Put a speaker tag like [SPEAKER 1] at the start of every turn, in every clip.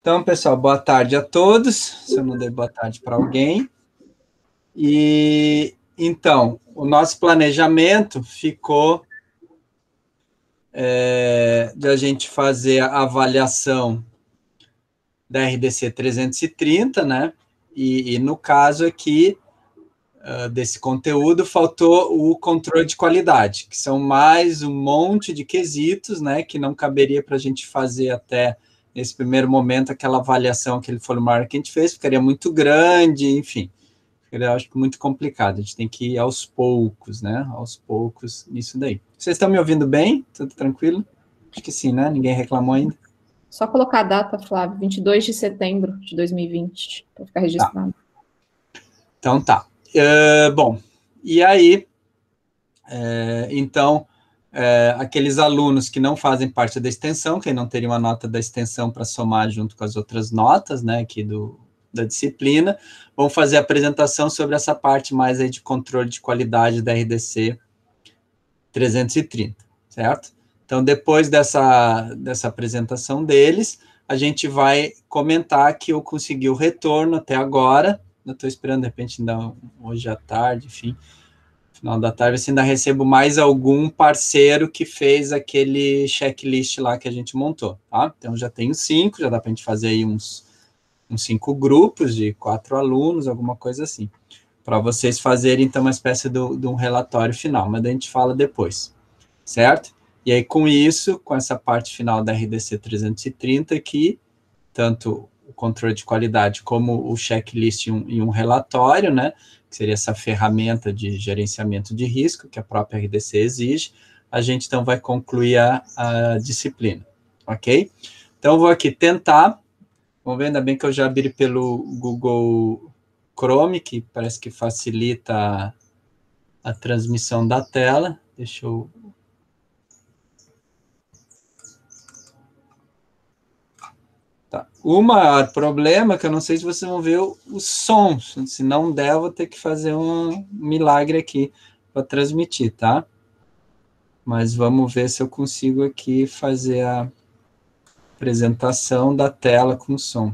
[SPEAKER 1] Então, pessoal, boa tarde a todos. Se eu não dei boa tarde para alguém. E então, o nosso planejamento ficou de a gente fazer a avaliação da RDC 330, né? E no caso aqui desse conteúdo, faltou o controle de qualidade, que são mais um monte de quesitos, né? Que não caberia para a gente fazer até nesse primeiro momento aquela avaliação, aquele formulário que a gente fez, ficaria muito grande, enfim. Eu acho que muito complicado, a gente tem que ir aos poucos, né? Aos poucos, nisso daí. Vocês estão me ouvindo bem? Tudo tranquilo? Acho que sim, né? Ninguém reclamou ainda.
[SPEAKER 2] Só colocar a data, Flávio, 22 de setembro de 2020, para ficar registrado.
[SPEAKER 1] Tá. Então tá. Bom, e aí, então, aqueles alunos que não fazem parte da extensão, que não teriam a nota da extensão para somar junto com as outras notas, né, aqui da disciplina, vão fazer a apresentação sobre essa parte mais aí de controle de qualidade da RDC 330, certo? Então, depois dessa apresentação deles, a gente vai comentar que eu consegui o retorno até agora. Eu estou esperando, de repente, ainda hoje à tarde, enfim, final da tarde, assim, ainda recebo mais algum parceiro que fez aquele checklist lá que a gente montou, tá? Então, já tenho 5, já dá para a gente fazer aí uns 5 grupos de 4 alunos, alguma coisa assim, para vocês fazerem, então, uma espécie de um relatório final, mas daí a gente fala depois, certo? E aí, com isso, com essa parte final da RDC 330 aqui, tanto o controle de qualidade como o checklist e um relatório, né, que seria essa ferramenta de gerenciamento de risco que a própria RDC exige, a gente, então, vai concluir a disciplina, ok? Então, vou aqui tentar. Vamos ver, ainda bem que eu já abri pelo Google Chrome, que parece que facilita a transmissão da tela. Deixa eu... Tá. O maior problema é que eu não sei se vocês vão ver o som. Se não der, eu vou ter que fazer um milagre aqui para transmitir, tá? Mas vamos ver se eu consigo aqui fazer a apresentação da tela com som.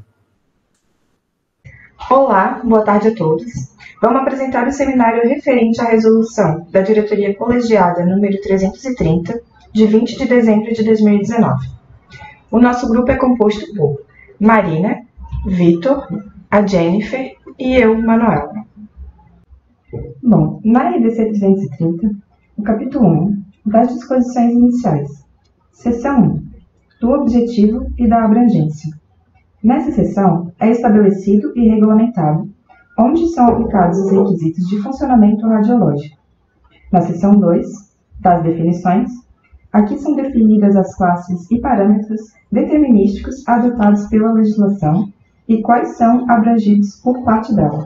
[SPEAKER 3] Olá, boa tarde a todos. Vamos apresentar o seminário referente à resolução da Diretoria Colegiada número 330, de 20 de dezembro de 2019. O nosso grupo é composto por Marina, Vitor, a Jennifer e eu, Manuela. Bom, na RDC 330, o capítulo 1, das disposições iniciais. Seção 1, do objetivo e da abrangência. Nessa seção, é estabelecido e regulamentado onde são aplicados os requisitos de funcionamento radiológico. Na seção 2, das definições, aqui são definidas as classes e parâmetros determinísticos adotados pela legislação e quais são abrangidos por parte dela.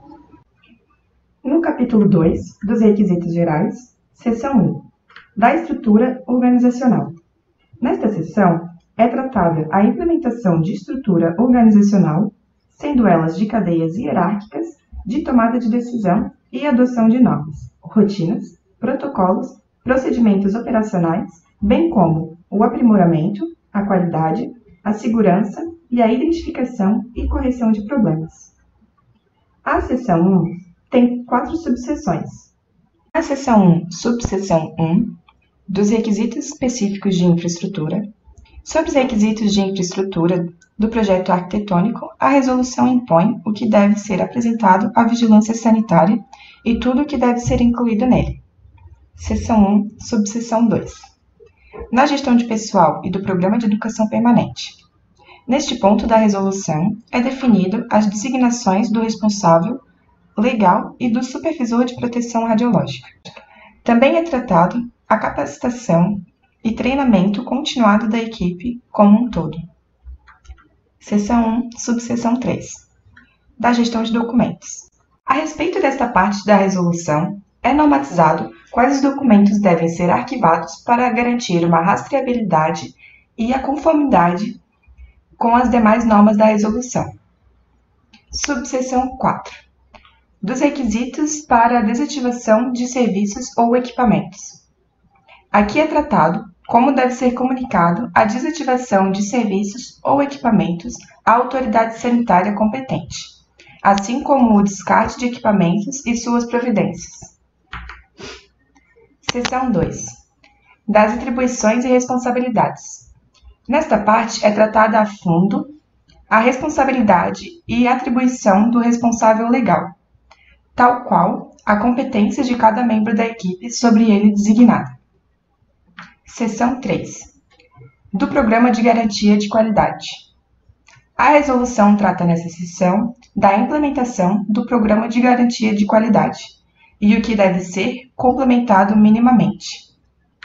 [SPEAKER 3] No capítulo 2, dos requisitos gerais, seção 1, da estrutura organizacional. Nesta seção, é tratada a implementação de estrutura organizacional, sendo elas de cadeias hierárquicas, de tomada de decisão e adoção de normas, rotinas, protocolos, procedimentos operacionais, bem como o aprimoramento, a qualidade, a segurança e a identificação e correção de problemas. A seção 1 tem 4 subseções. Na seção 1, subseção 1, dos requisitos específicos de infraestrutura. Sobre os requisitos de infraestrutura do projeto arquitetônico, a resolução impõe o que deve ser apresentado à vigilância sanitária e tudo o que deve ser incluído nele. Seção 1, subseção 2. Na gestão de pessoal e do programa de educação permanente. Neste ponto da resolução, é definido as designações do responsável legal e do supervisor de proteção radiológica. Também é tratado a capacitação e treinamento continuado da equipe como um todo. Seção 1, subseção 3. Da gestão de documentos. A respeito desta parte da resolução, é normatizado quais os documentos devem ser arquivados para garantir uma rastreabilidade e a conformidade com as demais normas da resolução. Subseção 4. Dos requisitos para a desativação de serviços ou equipamentos. Aqui é tratado como deve ser comunicado a desativação de serviços ou equipamentos à autoridade sanitária competente, assim como o descarte de equipamentos e suas providências. Seção 2. Das atribuições e responsabilidades. Nesta parte é tratada a fundo a responsabilidade e atribuição do responsável legal, tal qual a competência de cada membro da equipe sobre ele designada. Seção 3. Do Programa de Garantia de Qualidade. A resolução trata nessa seção da implementação do Programa de Garantia de Qualidade e o que deve ser complementado minimamente.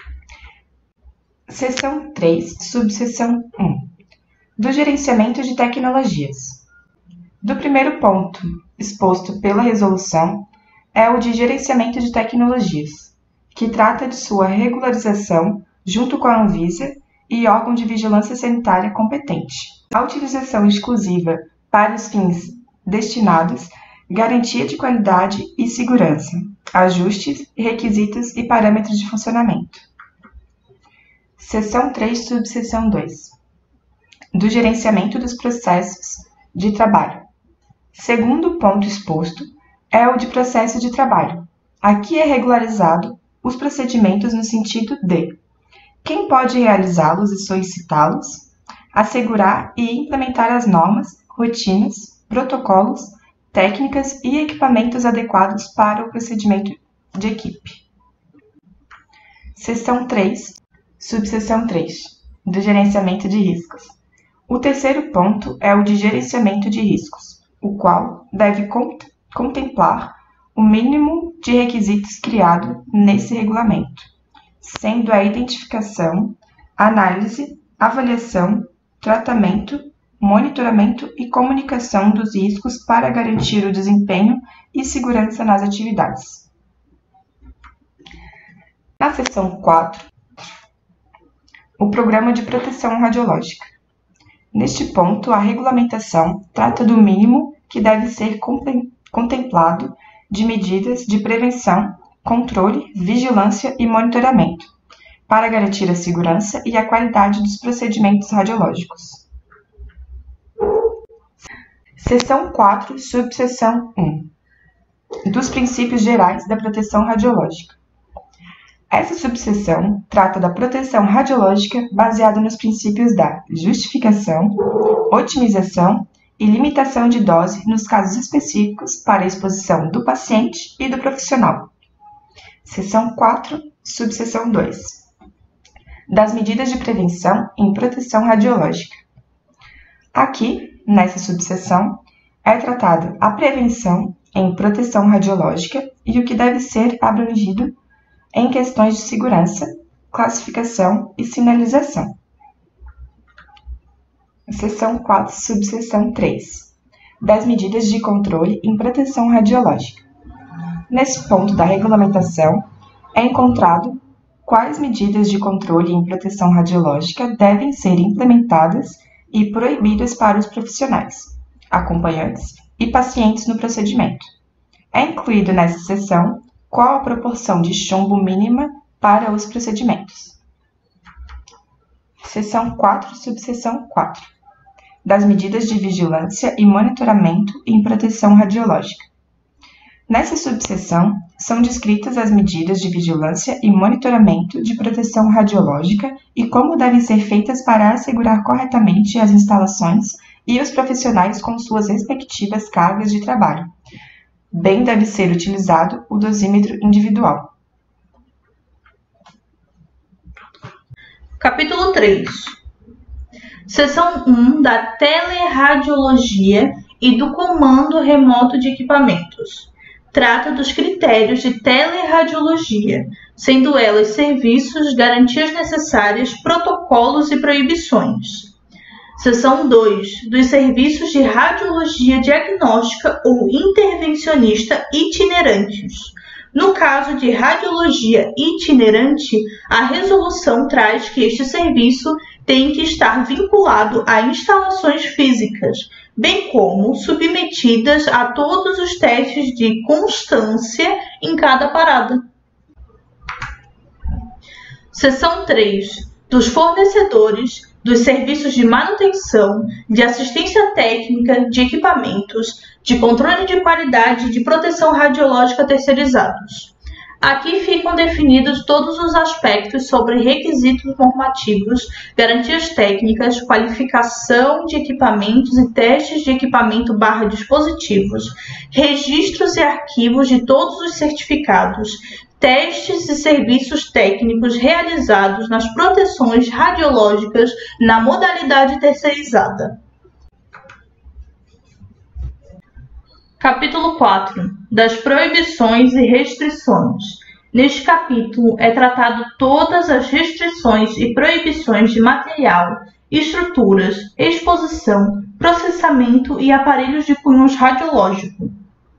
[SPEAKER 3] Seção 3, subseção 1. Do Gerenciamento de Tecnologias. Do primeiro ponto exposto pela resolução é o de Gerenciamento de Tecnologias, que trata de sua regularização junto com a Anvisa e órgão de vigilância sanitária competente. A utilização exclusiva para os fins destinados, garantia de qualidade e segurança, ajustes, requisitos e parâmetros de funcionamento. Seção 3, subseção 2. Do gerenciamento dos processos de trabalho. Segundo ponto exposto é o de processo de trabalho. Aqui é regularizado os procedimentos no sentido de quem pode realizá-los e solicitá-los, assegurar e implementar as normas, rotinas, protocolos, técnicas e equipamentos adequados para o procedimento de equipe. Seção 3, subseção 3, do gerenciamento de riscos. O terceiro ponto é o de gerenciamento de riscos, o qual deve contemplar o mínimo de requisitos criado nesse regulamento, sendo a identificação, análise, avaliação, tratamento, monitoramento e comunicação dos riscos para garantir o desempenho e segurança nas atividades. Na seção 4, o Programa de Proteção Radiológica. Neste ponto, a regulamentação trata do mínimo que deve ser contemplado de medidas de prevenção, controle, vigilância e monitoramento, para garantir a segurança e a qualidade dos procedimentos radiológicos. Seção 4, subseção 1. Dos princípios gerais da proteção radiológica. Essa subseção trata da proteção radiológica baseada nos princípios da justificação, otimização e limitação de dose nos casos específicos para a exposição do paciente e do profissional. Seção 4, subseção 2. Das medidas de prevenção em proteção radiológica. Aqui, nessa subseção, é tratada a prevenção em proteção radiológica e o que deve ser abrangido em questões de segurança, classificação e sinalização. Seção 4, subseção 3. Das medidas de controle em proteção radiológica. Nesse ponto da regulamentação, é encontrado quais medidas de controle em proteção radiológica devem ser implementadas e proibidas para os profissionais, acompanhantes e pacientes no procedimento. É incluído nessa seção qual a proporção de chumbo mínima para os procedimentos. Seção 4, subseção 4. Das medidas de vigilância e monitoramento em proteção radiológica. Nessa subseção, são descritas as medidas de vigilância e monitoramento de proteção radiológica e como devem ser feitas para assegurar corretamente as instalações e os profissionais com suas respectivas cargas de trabalho. Bem deve ser utilizado o dosímetro individual.
[SPEAKER 4] Capítulo 3. Seção 1 da teleradiologia e do comando remoto de equipamentos. Trata dos critérios de teleradiologia, sendo elas serviços, garantias necessárias, protocolos e proibições. Seção 2 dos serviços de radiologia diagnóstica ou intervencionista itinerantes. No caso de radiologia itinerante, a resolução traz que este serviço tem que estar vinculado a instalações físicas, bem como submetidas a todos os testes de constância em cada parada. Seção 3 dos fornecedores, dos serviços de manutenção, de assistência técnica, de equipamentos, de controle de qualidade e de proteção radiológica terceirizados. Aqui ficam definidos todos os aspectos sobre requisitos normativos, garantias técnicas, qualificação de equipamentos e testes de equipamento/dispositivos, registros e arquivos de todos os certificados, testes e serviços técnicos realizados nas proteções radiológicas na modalidade terceirizada. Capítulo 4. Das proibições e restrições. Neste capítulo é tratado todas as restrições e proibições de material, estruturas, exposição, processamento e aparelhos de cunho radiológico.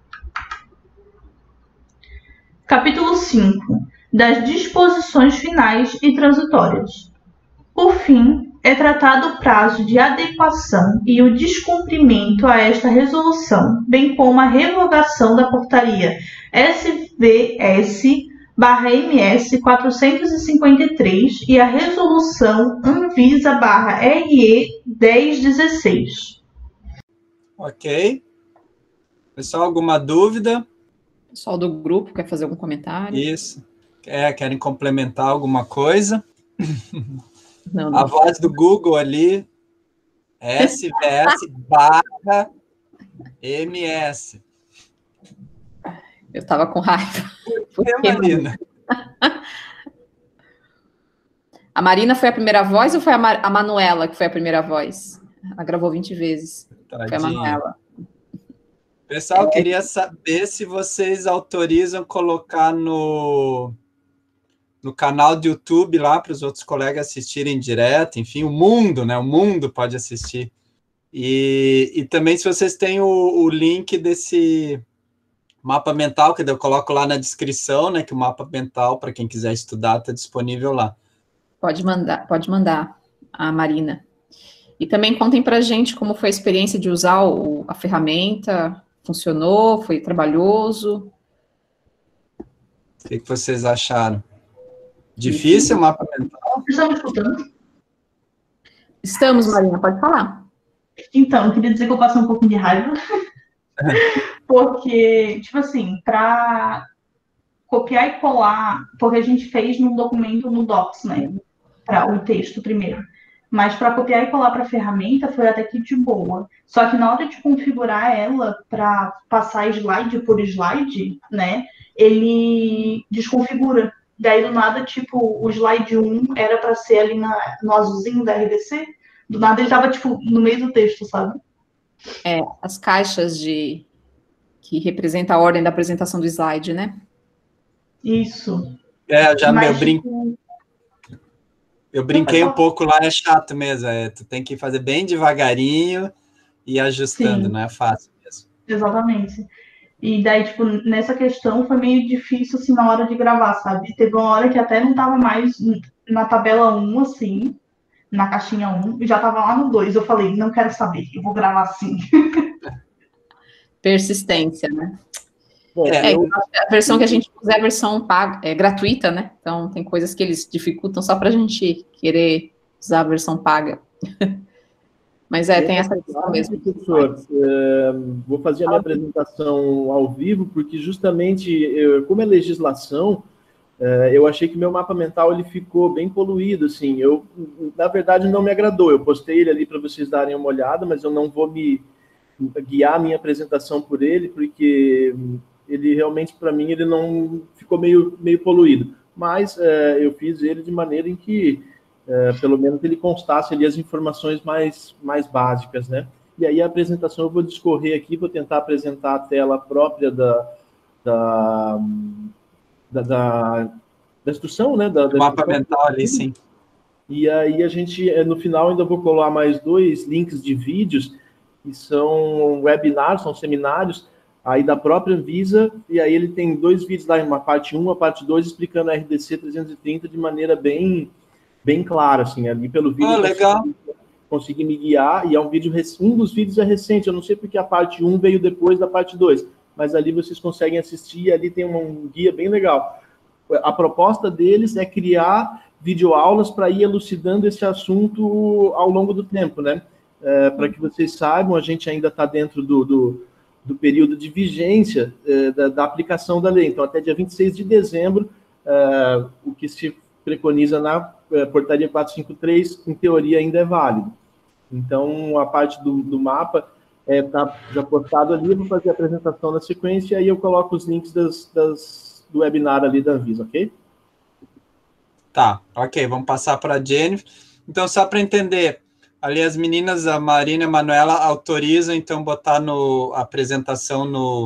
[SPEAKER 4] Capítulo 5. Das disposições finais e transitórias. Por fim, é tratado o prazo de adequação e o descumprimento a esta resolução, bem como a revogação da portaria SVS/MS 453 e a resolução Anvisa/RE 1016.
[SPEAKER 1] Ok. Pessoal, alguma dúvida?
[SPEAKER 2] Pessoal do grupo quer fazer algum comentário?
[SPEAKER 1] Isso. Querem complementar alguma coisa?
[SPEAKER 2] Não.
[SPEAKER 1] A voz do Google ali, SVS/MS.
[SPEAKER 2] Eu estava com raiva.
[SPEAKER 1] Por que, Marina?
[SPEAKER 2] A Marina foi a primeira voz ou foi a Manuela que foi a primeira voz? Ela gravou 20 vezes.
[SPEAKER 1] Tadinha.
[SPEAKER 2] Foi a Manuela.
[SPEAKER 1] Pessoal, queria saber se vocês autorizam colocar no canal do YouTube lá para os outros colegas assistirem direto, enfim, o mundo, né? O mundo pode assistir. E também se vocês têm o link desse mapa mental, que eu coloco lá na descrição, né? Que o mapa mental, para quem quiser estudar, está disponível lá.
[SPEAKER 2] Pode mandar a Marina. E também contem para a gente como foi a experiência de usar a ferramenta. Funcionou? Foi trabalhoso?
[SPEAKER 1] O que vocês acharam? Difícil o mapa mental?
[SPEAKER 4] Estamos escutando?
[SPEAKER 2] Estamos, Marina, pode falar.
[SPEAKER 4] Então, eu queria dizer que eu passei um pouquinho de raiva. Porque, tipo assim, para copiar e colar, porque a gente fez num documento no Docs, né? Para o texto primeiro. Mas para copiar e colar para a ferramenta foi até que de boa. Só que na hora de configurar ela para passar slide por slide, né? Ele desconfigura. Daí, do nada, tipo, o slide 1 era para ser ali no azulzinho da RDC. Do nada, ele tava, tipo, no meio do texto, sabe?
[SPEAKER 2] As caixas que representam a ordem da apresentação do slide, né?
[SPEAKER 4] Isso.
[SPEAKER 1] Eu brinquei um pouco lá, é chato mesmo. Tu tem que fazer bem devagarinho e ir ajustando,
[SPEAKER 4] Sim.
[SPEAKER 1] Não é fácil mesmo.
[SPEAKER 4] Exatamente. E daí, tipo, nessa questão foi meio difícil, assim, na hora de gravar, sabe? Teve uma hora que até não tava mais na tabela 1, assim, na caixinha 1, e já tava lá no 2. Eu falei, não quero saber, eu vou gravar assim.
[SPEAKER 2] Persistência, né?
[SPEAKER 5] Bom,
[SPEAKER 2] A versão que a gente usa é a versão paga, gratuita, né? Então, tem coisas que eles dificultam só para a gente querer usar a versão paga. Mas tem essa questão mesmo.
[SPEAKER 5] Professor, vou fazer a minha apresentação ao vivo, porque justamente, como é legislação, eu achei que meu mapa mental ele ficou bem poluído, assim. Na verdade, não me agradou. Eu postei ele ali para vocês darem uma olhada, mas eu não vou me guiar a minha apresentação por ele, porque ele realmente, para mim, ele não ficou meio poluído. Mas eu fiz ele de maneira em que, pelo menos, ele constasse ali as informações mais básicas, né? E aí a apresentação eu vou discorrer aqui, vou tentar apresentar a tela própria da instrução, né? Da
[SPEAKER 1] mapa mental ali, sim.
[SPEAKER 5] E aí a gente, no final, ainda vou colar mais 2 links de vídeos, que são webinars, são seminários, aí da própria Anvisa, e aí ele tem 2 vídeos lá, uma parte 1, a parte 2, explicando a RDC 330 de maneira bem clara, assim, ali pelo vídeo.
[SPEAKER 1] Legal.
[SPEAKER 5] Consegui me guiar, e é um dos vídeos é recente, eu não sei porque a parte 1 veio depois da parte 2, mas ali vocês conseguem assistir, e ali tem um guia bem legal. A proposta deles é criar videoaulas para ir elucidando esse assunto ao longo do tempo, né? Para que vocês saibam, a gente ainda está dentro do período de vigência da aplicação da lei. Então, até dia 26 de dezembro, o que se preconiza na portaria 453, em teoria, ainda é válido. Então, a parte do mapa está já postado ali, eu vou fazer a apresentação na sequência, e aí eu coloco os links do webinar ali da Anvisa, ok?
[SPEAKER 1] Tá, ok, vamos passar para a Jennifer. Então, só para entender, ali as meninas, a Marina e a Manuela, autorizam, então, botar a apresentação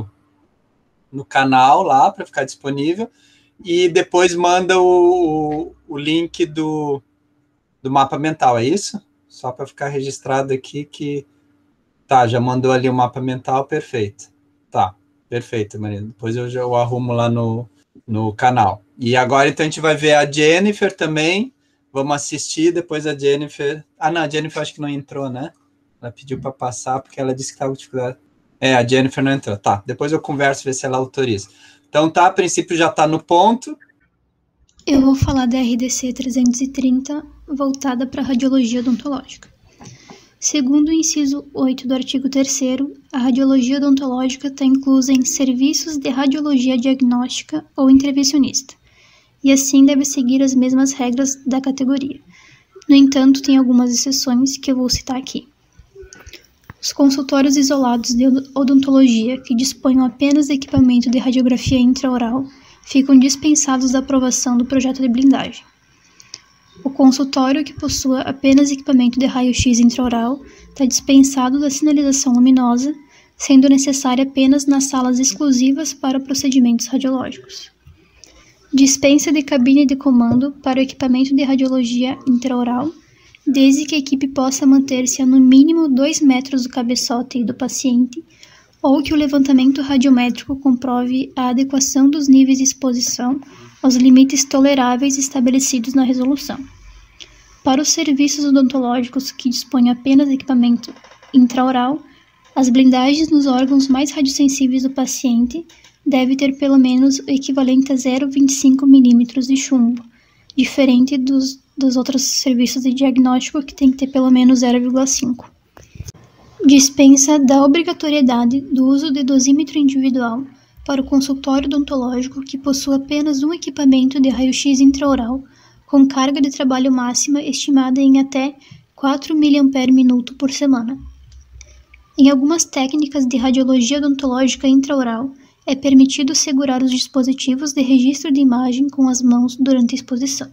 [SPEAKER 1] no canal lá, para ficar disponível, e depois manda o link do mapa mental, é isso? Só para ficar registrado aqui que... Tá, já mandou ali o mapa mental, perfeito. Tá, perfeito, Marina. Depois eu arrumo lá no canal. E agora, então, a gente vai ver a Jennifer também. Vamos assistir, depois a Jennifer... Ah, não, a Jennifer acho que não entrou, né? Ela pediu para passar, porque ela disse que estava com dificuldade. A Jennifer não entrou. Tá, depois eu converso, ver se ela autoriza. Então, tá, a princípio já está no ponto.
[SPEAKER 6] Eu vou falar da RDC 330, voltada para a radiologia odontológica. Segundo o inciso 8 do artigo 3º, a radiologia odontológica está inclusa em serviços de radiologia diagnóstica ou intervencionista, e assim deve seguir as mesmas regras da categoria. No entanto, tem algumas exceções que eu vou citar aqui. Os consultórios isolados de odontologia que disponham apenas de equipamento de radiografia intraoral ficam dispensados da aprovação do projeto de blindagem. O consultório que possua apenas equipamento de raio-x intraoral está dispensado da sinalização luminosa, sendo necessária apenas nas salas exclusivas para procedimentos radiológicos. Dispensa de cabine de comando para o equipamento de radiologia intraoral, desde que a equipe possa manter-se a no mínimo 2 metros do cabeçote do paciente, ou que o levantamento radiométrico comprove a adequação dos níveis de exposição aos limites toleráveis estabelecidos na resolução. Para os serviços odontológicos que dispõem apenas de equipamento intraoral, as blindagens nos órgãos mais radiosensíveis do paciente devem ter pelo menos o equivalente a 0,25 milímetros de chumbo, diferente dos outros serviços de diagnóstico que tem que ter pelo menos 0,5. Dispensa da obrigatoriedade do uso de dosímetro individual para o consultório odontológico que possua apenas um equipamento de raio-x intraoral com carga de trabalho máxima estimada em até 4 mAh por semana. Em algumas técnicas de radiologia odontológica intraoral, é permitido segurar os dispositivos de registro de imagem com as mãos durante a exposição.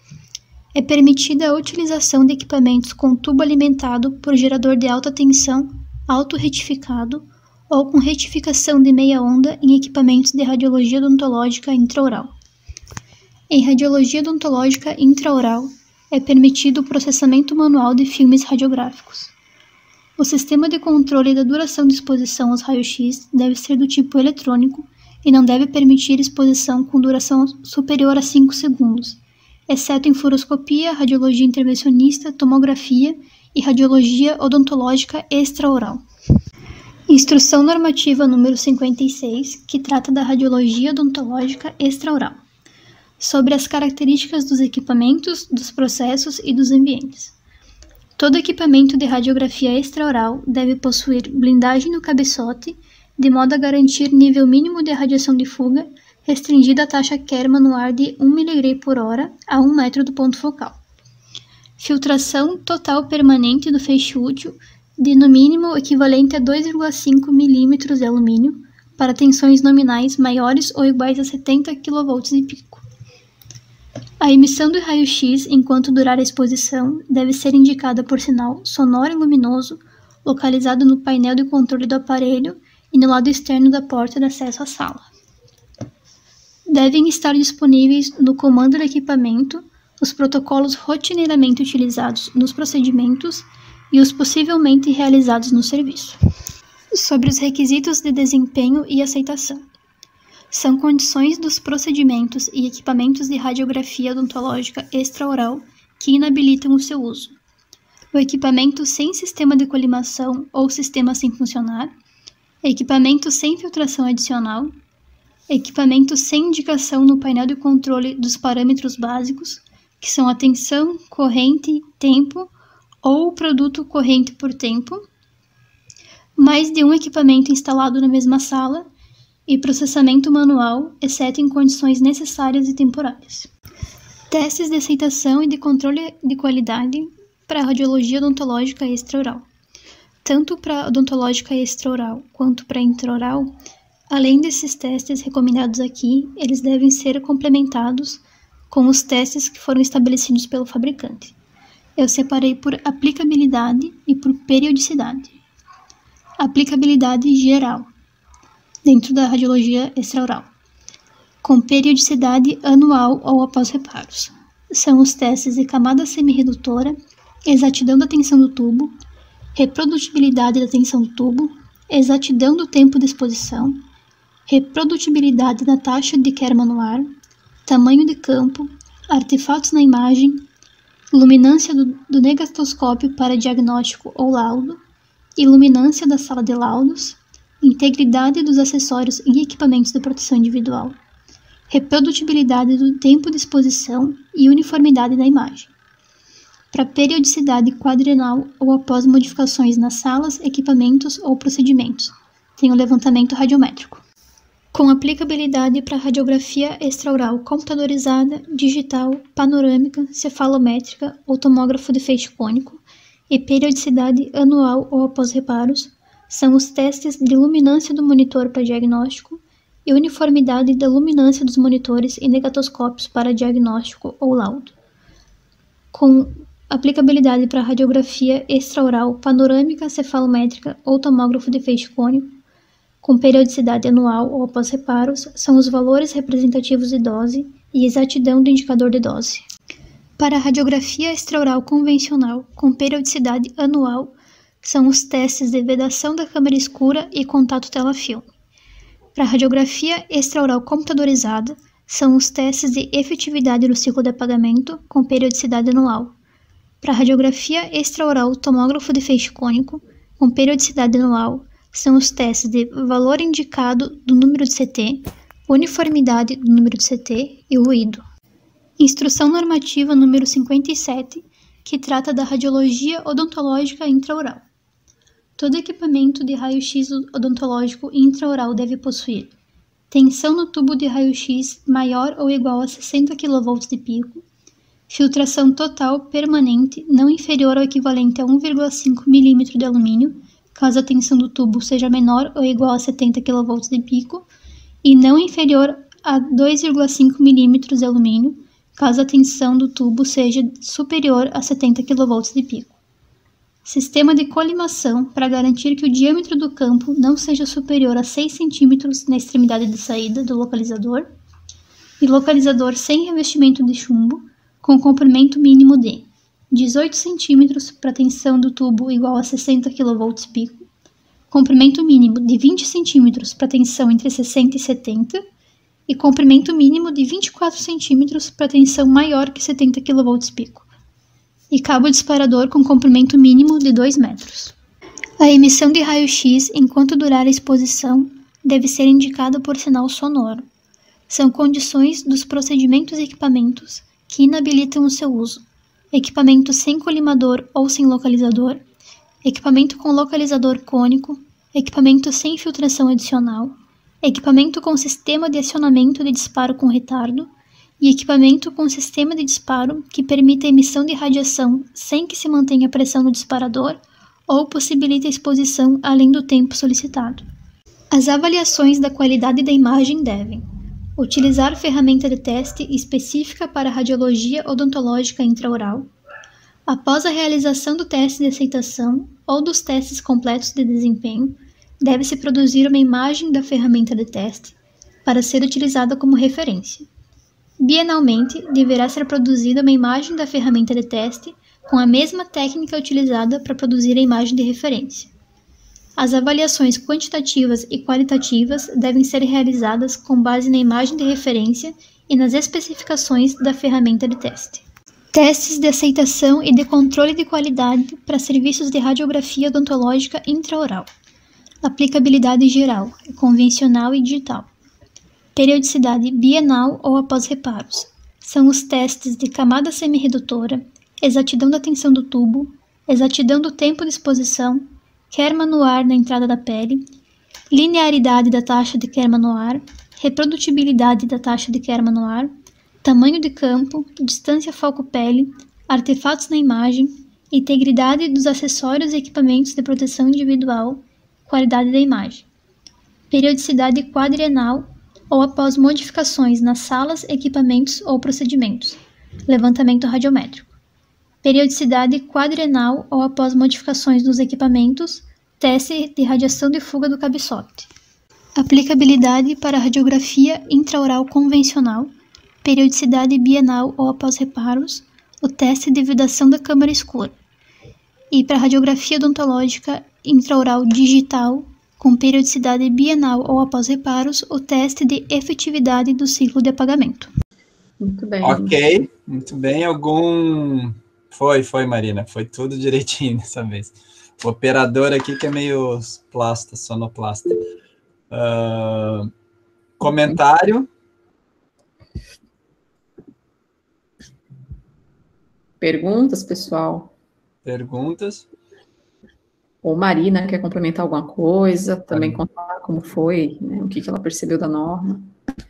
[SPEAKER 6] É permitida a utilização de equipamentos com tubo alimentado por gerador de alta tensão autorretificado ou com retificação de meia onda em equipamentos de radiologia odontológica intraoral. Em radiologia odontológica intraoral, é permitido o processamento manual de filmes radiográficos. O sistema de controle da duração de exposição aos raios-x deve ser do tipo eletrônico e não deve permitir exposição com duração superior a 5 segundos, exceto em fluoroscopia, radiologia intervencionista, tomografia e radiologia odontológica extraoral. Instrução normativa número 56, que trata da radiologia odontológica extraoral, sobre as características dos equipamentos, dos processos e dos ambientes. Todo equipamento de radiografia extraoral deve possuir blindagem no cabeçote, de modo a garantir nível mínimo de radiação de fuga, restringida a taxa Kerman no ar de 1 mg por hora a 1 metro do ponto focal. Filtração total permanente do feixe útil, de no mínimo equivalente a 2,5 mm de alumínio, para tensões nominais maiores ou iguais a 70 kV de pico. A emissão do raio-x, enquanto durar a exposição, deve ser indicada por sinal sonoro e luminoso, localizado no painel de controle do aparelho e no lado externo da porta de acesso à sala. Devem estar disponíveis no comando do equipamento os protocolos rotineiramente utilizados nos procedimentos e os possivelmente realizados no serviço. Sobre os requisitos de desempenho e aceitação. São condições dos procedimentos e equipamentos de radiografia odontológica extraoral que inabilitam o seu uso. O equipamento sem sistema de colimação ou sistema sem funcionar, equipamento sem filtração adicional, equipamento sem indicação no painel de controle dos parâmetros básicos, que são a tensão, corrente, tempo ou produto corrente por tempo, mais de um equipamento instalado na mesma sala e processamento manual, exceto em condições necessárias e temporárias. Testes de aceitação e de controle de qualidade para a radiologia odontológica extraoral. Tanto para a odontológica extraoral quanto para a intraoral, além desses testes recomendados aqui, eles devem ser complementados com os testes que foram estabelecidos pelo fabricante. Eu separei por aplicabilidade e por periodicidade. Aplicabilidade geral, dentro da radiologia extraoral, com periodicidade anual ou após reparos. São os testes de camada semi-redutora, exatidão da tensão do tubo, reprodutibilidade da tensão do tubo, exatidão do tempo de exposição, reprodutibilidade da taxa de Kerr manular, tamanho de campo, artefatos na imagem, luminância do negatoscópio para diagnóstico ou laudo, iluminância da sala de laudos, integridade dos acessórios e equipamentos de proteção individual, reprodutibilidade do tempo de exposição e uniformidade da imagem. Para periodicidade quadrienal ou após modificações nas salas, equipamentos ou procedimentos, tem o levantamento radiométrico. Com aplicabilidade para radiografia extraoral computadorizada, digital, panorâmica, cefalométrica ou tomógrafo de feixe cônico, e periodicidade anual ou após reparos, são os testes de luminância do monitor para diagnóstico e uniformidade da luminância dos monitores e negatoscópios para diagnóstico ou laudo. Com aplicabilidade para radiografia extraoral, panorâmica, cefalométrica ou tomógrafo de feixe cônico, com periodicidade anual ou após reparos, são os valores representativos de dose e exatidão do indicador de dose. Para a radiografia extraoral convencional, com periodicidade anual, são os testes de vedação da câmara escura e contato tela-filme. Para a radiografia extraoral computadorizada, são os testes de efetividade do ciclo de apagamento, com periodicidade anual. Para a radiografia extraoral tomógrafo de feixe cônico, com periodicidade anual, são os testes de valor indicado do número de CT, uniformidade do número de CT e ruído. Instrução normativa número 57, que trata da radiologia odontológica intraoral. Todo equipamento de raio-x odontológico intraoral deve possuir tensão no tubo de raio-x maior ou igual a 60 kV de pico, filtração total permanente não inferior ou equivalente a 1,5 mm de alumínio, caso a tensão do tubo seja menor ou igual a 70 kV de pico, e não inferior a 2,5 mm de alumínio, caso a tensão do tubo seja superior a 70 kV de pico. Sistema de colimação para garantir que o diâmetro do campo não seja superior a 6 cm na extremidade de saída do localizador, e localizador sem revestimento de chumbo, com comprimento mínimo de 18 cm para tensão do tubo igual a 60 kV pico, comprimento mínimo de 20 cm para tensão entre 60 e 70 e comprimento mínimo de 24 cm para tensão maior que 70 kV pico, e cabo disparador com comprimento mínimo de 2 metros. A emissão de raio-x enquanto durar a exposição deve ser indicada por sinal sonoro. São condições dos procedimentos e equipamentos que inabilitam o seu uso: equipamento sem colimador ou sem localizador, equipamento com localizador cônico, equipamento sem filtração adicional, equipamento com sistema de acionamento de disparo com retardo e equipamento com sistema de disparo que permita a emissão de radiação sem que se mantenha pressão no disparador ou possibilite a exposição além do tempo solicitado. As avaliações da qualidade da imagem devem utilizar ferramenta de teste específica para radiologia odontológica intraoral. Após a realização do teste de aceitação ou dos testes completos de desempenho, deve-se produzir uma imagem da ferramenta de teste para ser utilizada como referência. Bienalmente, deverá ser produzida uma imagem da ferramenta de teste com a mesma técnica utilizada para produzir a imagem de referência. As avaliações quantitativas e qualitativas devem ser realizadas com base na imagem de referência e nas especificações da ferramenta de teste. Testes de aceitação e de controle de qualidade para serviços de radiografia odontológica intraoral. Aplicabilidade geral, convencional e digital. Periodicidade bienal ou após reparos. são os testes de camada semirredutora, exatidão da tensão do tubo, exatidão do tempo de exposição, querma no ar na entrada da pele, linearidade da taxa de querma no ar, reprodutibilidade da taxa de querma no ar, tamanho de campo, distância foco-pele, artefatos na imagem, integridade dos acessórios e equipamentos de proteção individual, qualidade da imagem, periodicidade quadrienal ou após modificações nas salas, equipamentos ou procedimentos, levantamento radiométrico, periodicidade quadrienal ou após modificações nos equipamentos, teste de radiação de fuga do cabeçote, aplicabilidade para radiografia intraoral convencional, periodicidade bienal ou após reparos, o teste de vedação da câmara escura, e para radiografia odontológica intraoral digital, com periodicidade bienal ou após reparos, o teste de efetividade do ciclo de apagamento.
[SPEAKER 2] Muito bem.
[SPEAKER 1] Ok, muito bem. Foi, Marina, foi tudo direitinho dessa vez. O operador aqui que é meio sonoplasta. Comentário?
[SPEAKER 2] Perguntas, pessoal?
[SPEAKER 1] Perguntas?
[SPEAKER 2] Ou Marina quer complementar alguma coisa, também contar como foi, né, o que ela percebeu da norma.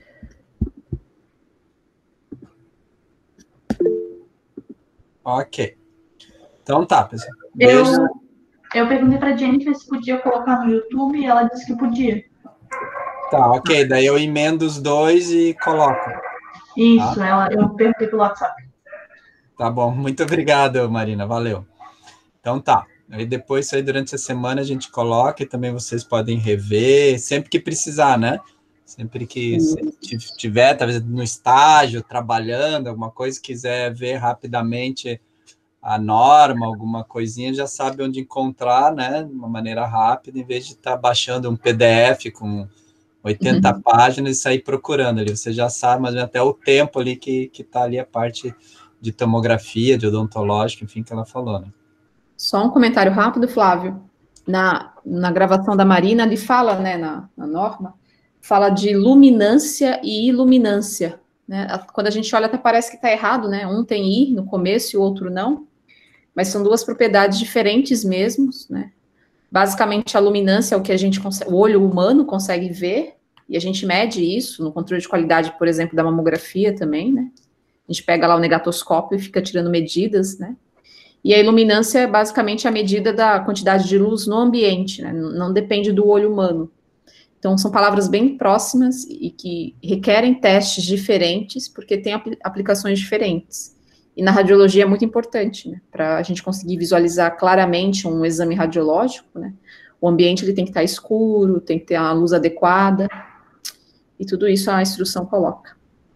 [SPEAKER 1] Ok. Então tá, pessoal.
[SPEAKER 4] Eu perguntei pra Jennifer se podia colocar no YouTube e ela disse que podia.
[SPEAKER 1] Tá, ok. Daí eu emendo os dois e coloco.
[SPEAKER 4] Isso,
[SPEAKER 1] Tá?
[SPEAKER 4] eu perguntei pelo WhatsApp.
[SPEAKER 1] Tá bom. Muito obrigado, Marina. Valeu. Então tá. Aí depois, isso aí durante a semana a gente coloca e também vocês podem rever, sempre que precisar, né? Sempre que tiver, talvez no estágio, trabalhando, alguma coisa, quiser ver rapidamente a norma, alguma coisinha, já sabe onde encontrar, né? De uma maneira rápida, em vez de estar baixando um PDF com 80 páginas e sair procurando ali. Você já sabe, mas até o tempo ali que está ali a parte de tomografia, de odontológico, enfim, que ela falou, né?
[SPEAKER 2] Só um comentário rápido, Flávio. Na gravação da Marina, ele fala, né, na norma, fala de luminância e iluminância, né? Quando a gente olha, até parece que está errado, né? Um tem I no começo e o outro não, mas são duas propriedades diferentes mesmo, né? Basicamente, a luminância é o que o olho humano consegue ver, e a gente mede isso no controle de qualidade, por exemplo, da mamografia também, né? A gente pega lá o negatoscópio e fica tirando medidas, né? E a iluminância é basicamente a medida da quantidade de luz no ambiente, né? Não depende do olho humano. Então, são palavras bem próximas e que requerem testes diferentes, porque tem aplicações diferentes. E na radiologia é muito importante, né? Para a gente conseguir visualizar claramente um exame radiológico, né? O ambiente ele tem que estar escuro, tem que ter a luz adequada, e tudo isso a instrução coloca.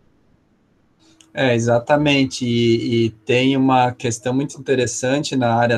[SPEAKER 1] Exatamente, e tem uma questão muito interessante na área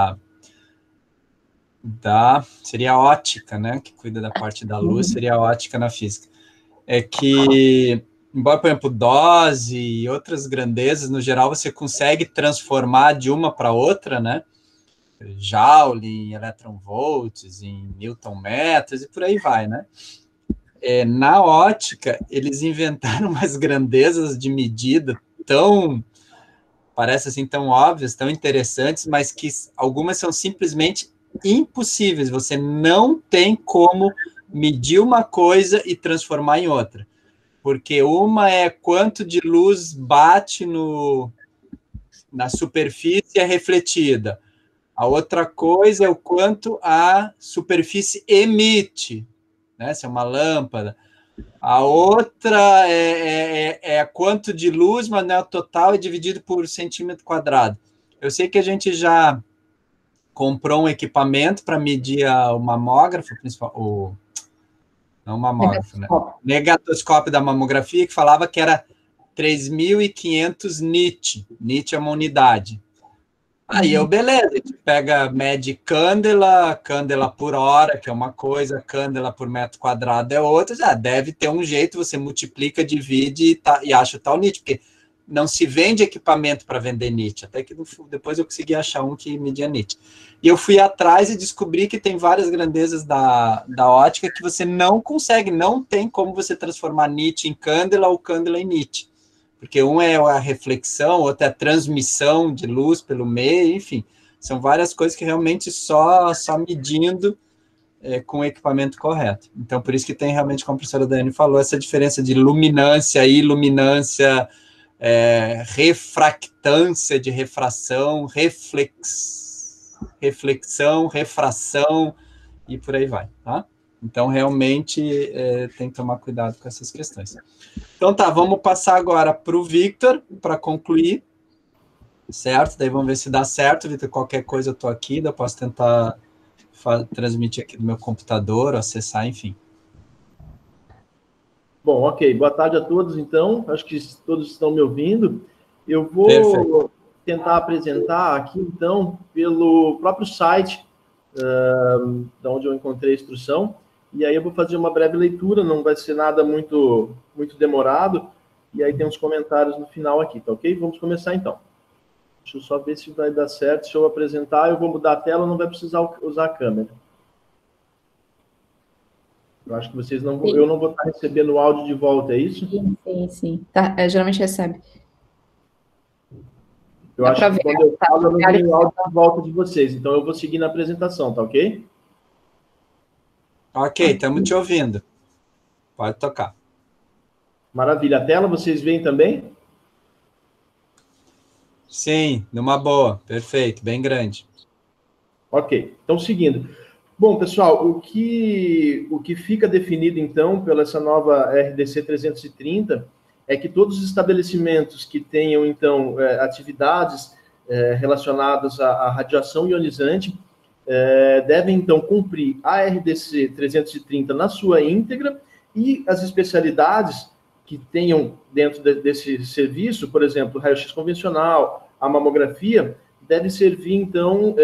[SPEAKER 1] seria a ótica, né, que cuida da parte da luz, seria a ótica na física, é que, embora, por exemplo, dose e outras grandezas, no geral, você consegue transformar de uma para outra, né, Joule em electronvolts, em newton-metros, e por aí vai, né. Na ótica, eles inventaram umas grandezas de medida parece assim, tão óbvias, tão interessantes, mas que algumas são simplesmente impossíveis. Você não tem como medir uma coisa e transformar em outra. Porque uma é quanto de luz bate na superfície e é refletida. A outra coisa é o quanto a superfície emite, né? Se é uma lâmpada. A outra é quanto de luz, mas não é o total, é dividido por centímetro quadrado. Eu sei que a gente já comprou um equipamento para medir o mamógrafo, não o mamógrafo, né? Negatoscópio da mamografia, que falava que era 3.500 nit. Nit é uma unidade. Aí beleza, a gente mede cândela por hora, que é uma coisa, cândela por metro quadrado é outra, já deve ter um jeito, você multiplica, divide e acha o tal nit, porque não se vende equipamento para vender nit, até que depois eu consegui achar um que media nit. E eu fui atrás e descobri que tem várias grandezas da ótica que você não consegue, não tem como você transformar nit em cândela ou cândela em nit, porque um é a reflexão, outro é a transmissão de luz pelo meio, enfim, são várias coisas que realmente só medindo com o equipamento correto. Então, por isso que tem realmente, como a professora Daiane falou, essa diferença de luminância, iluminância, refractância de refração, reflexão, refração, e por aí vai, tá? Então, realmente, tem que tomar cuidado com essas questões. Então, tá, vamos passar agora para o Victor, para concluir, certo? Daí vamos ver se dá certo, Victor, qualquer coisa eu estou aqui, eu posso tentar transmitir aqui do meu computador, acessar, enfim.
[SPEAKER 5] Bom, ok. Boa tarde a todos, então. Acho que todos estão me ouvindo. Eu vou tentar apresentar aqui, então, pelo próprio site, da onde eu encontrei a instrução, e aí eu vou fazer uma breve leitura, não vai ser nada muito demorado, e aí tem uns comentários no final aqui, tá ok? Vamos começar, então. Deixa eu só ver se vai dar certo. Se eu apresentar, eu vou mudar a tela, não vai precisar usar a câmera. Eu acho que vocês não vão... Eu não vou estar recebendo o áudio de volta, é isso?
[SPEAKER 2] Sim. Tá, geralmente recebe.
[SPEAKER 5] Eu acho que quando eu falo, eu não tenho o áudio de volta de vocês. Então, eu vou seguir na apresentação, tá ok?
[SPEAKER 1] Ok, estamos te ouvindo. Pode tocar.
[SPEAKER 5] Maravilha. A tela vocês veem também?
[SPEAKER 1] Sim, numa boa. Perfeito, bem grande.
[SPEAKER 5] Ok, então seguindo. Bom, pessoal, o que fica definido, então, pela essa nova RDC 330 é que todos os estabelecimentos que tenham, então, atividades relacionadas à radiação ionizante devem, então, cumprir a RDC 330 na sua íntegra, e as especialidades que tenham dentro desse serviço, por exemplo, raio-x convencional, a mamografia, deve servir, então,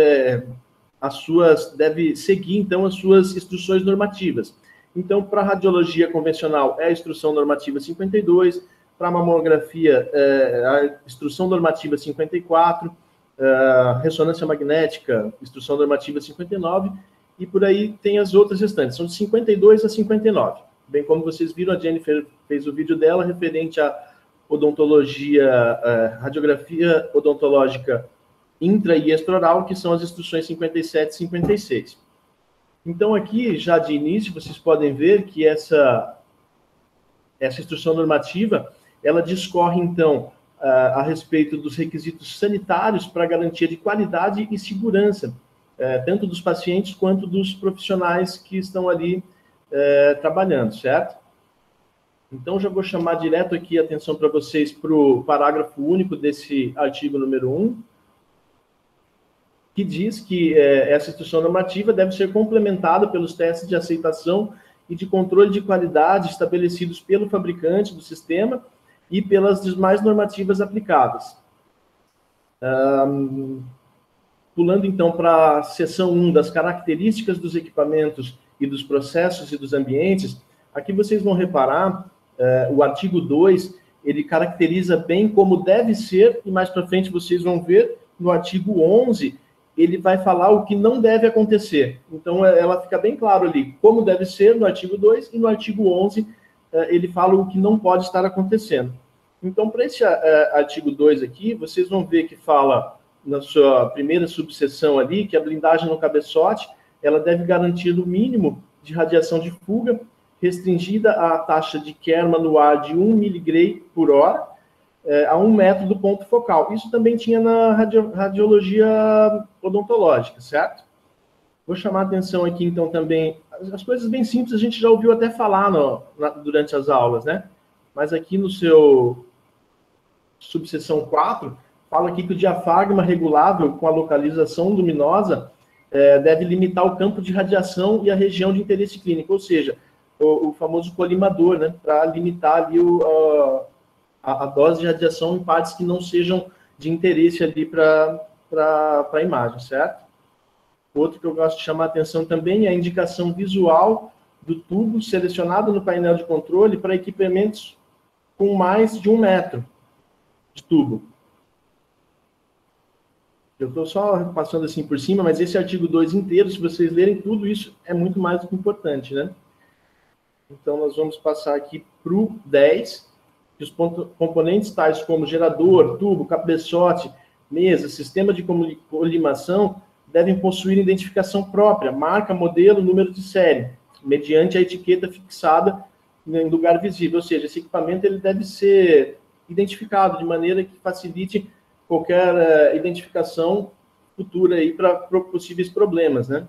[SPEAKER 5] deve seguir, então, as suas instruções normativas. Então, para a radiologia convencional, é a instrução normativa 52, para a mamografia, a instrução normativa 54, ressonância magnética, instrução normativa 59, e por aí tem as outras restantes, são de 52 a 59. Bem como vocês viram, a Jennifer fez o vídeo dela referente à odontologia, radiografia odontológica intra e extraoral, que são as instruções 57 e 56. Então, aqui, já de início, vocês podem ver que essa instrução normativa, ela discorre, então, a respeito dos requisitos sanitários para garantia de qualidade e segurança, tanto dos pacientes quanto dos profissionais que estão ali trabalhando, certo? Então, já vou chamar direto aqui a atenção para vocês para o parágrafo único desse artigo número 1, que diz que essa instrução normativa deve ser complementada pelos testes de aceitação e de controle de qualidade estabelecidos pelo fabricante do sistema e pelas demais normativas aplicadas. Pulando, então, para a seção 1 das características dos equipamentos e dos processos e dos ambientes, aqui vocês vão reparar, o artigo 2, ele caracteriza bem como deve ser, e mais para frente vocês vão ver, no artigo 11, ele vai falar o que não deve acontecer. Então, ela fica bem claro ali, como deve ser no artigo 2, e no artigo 11, ele fala o que não pode estar acontecendo. Então, para esse artigo 2 aqui, vocês vão ver que fala, na sua primeira subseção ali, que a blindagem no cabeçote, ela deve garantir o mínimo de radiação de fuga, restringida à taxa de Kerman no ar de 1 mg por hora, a 1 metro do ponto focal. Isso também tinha na radiologia odontológica, certo? Vou chamar a atenção aqui, então, também, as coisas bem simples a gente já ouviu até falar durante as aulas, né? Mas aqui no seu subseção 4, fala aqui que o diafragma regulável com a localização luminosa deve limitar o campo de radiação e a região de interesse clínico, ou seja, o famoso colimador, né, para limitar ali a dose de radiação em partes que não sejam de interesse ali para a imagem, certo? Outro que eu gosto de chamar a atenção também é a indicação visual do tubo selecionado no painel de controle para equipamentos com mais de 1 metro de tubo. Eu estou só passando assim por cima, mas esse artigo 2 inteiro, se vocês lerem tudo isso, é muito mais do que importante, né? Então, nós vamos passar aqui para o 10, que os componentes tais como gerador, tubo, cabeçote, mesa, sistema de colimação devem possuir identificação própria, marca, modelo, número de série, mediante a etiqueta fixada em lugar visível. Ou seja, esse equipamento ele deve ser identificado de maneira que facilite qualquer identificação futura aí para possíveis problemas, né?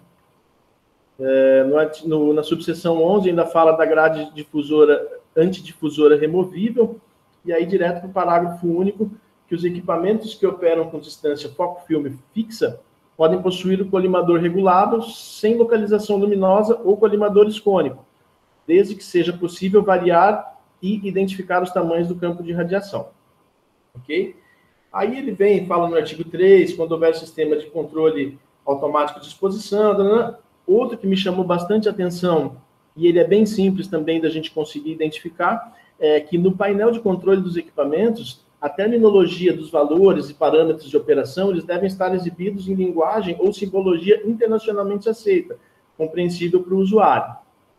[SPEAKER 5] Na subseção 11 ainda fala da grade antidifusora removível, e aí direto para o parágrafo único, que os equipamentos que operam com distância foco-filme fixa podem possuir o colimador regulado sem localização luminosa ou colimador iscônico, desde que seja possível variar e identificar os tamanhos do campo de radiação. Ok? Aí ele vem e fala no artigo 3, quando houver sistema de controle automático de exposição. Outro que me chamou bastante atenção, e ele é bem simples também da gente conseguir identificar, é que no painel de controle dos equipamentos, a terminologia dos valores e parâmetros de operação, eles devem estar exibidos em linguagem ou simbologia internacionalmente aceita, compreensível para o usuário.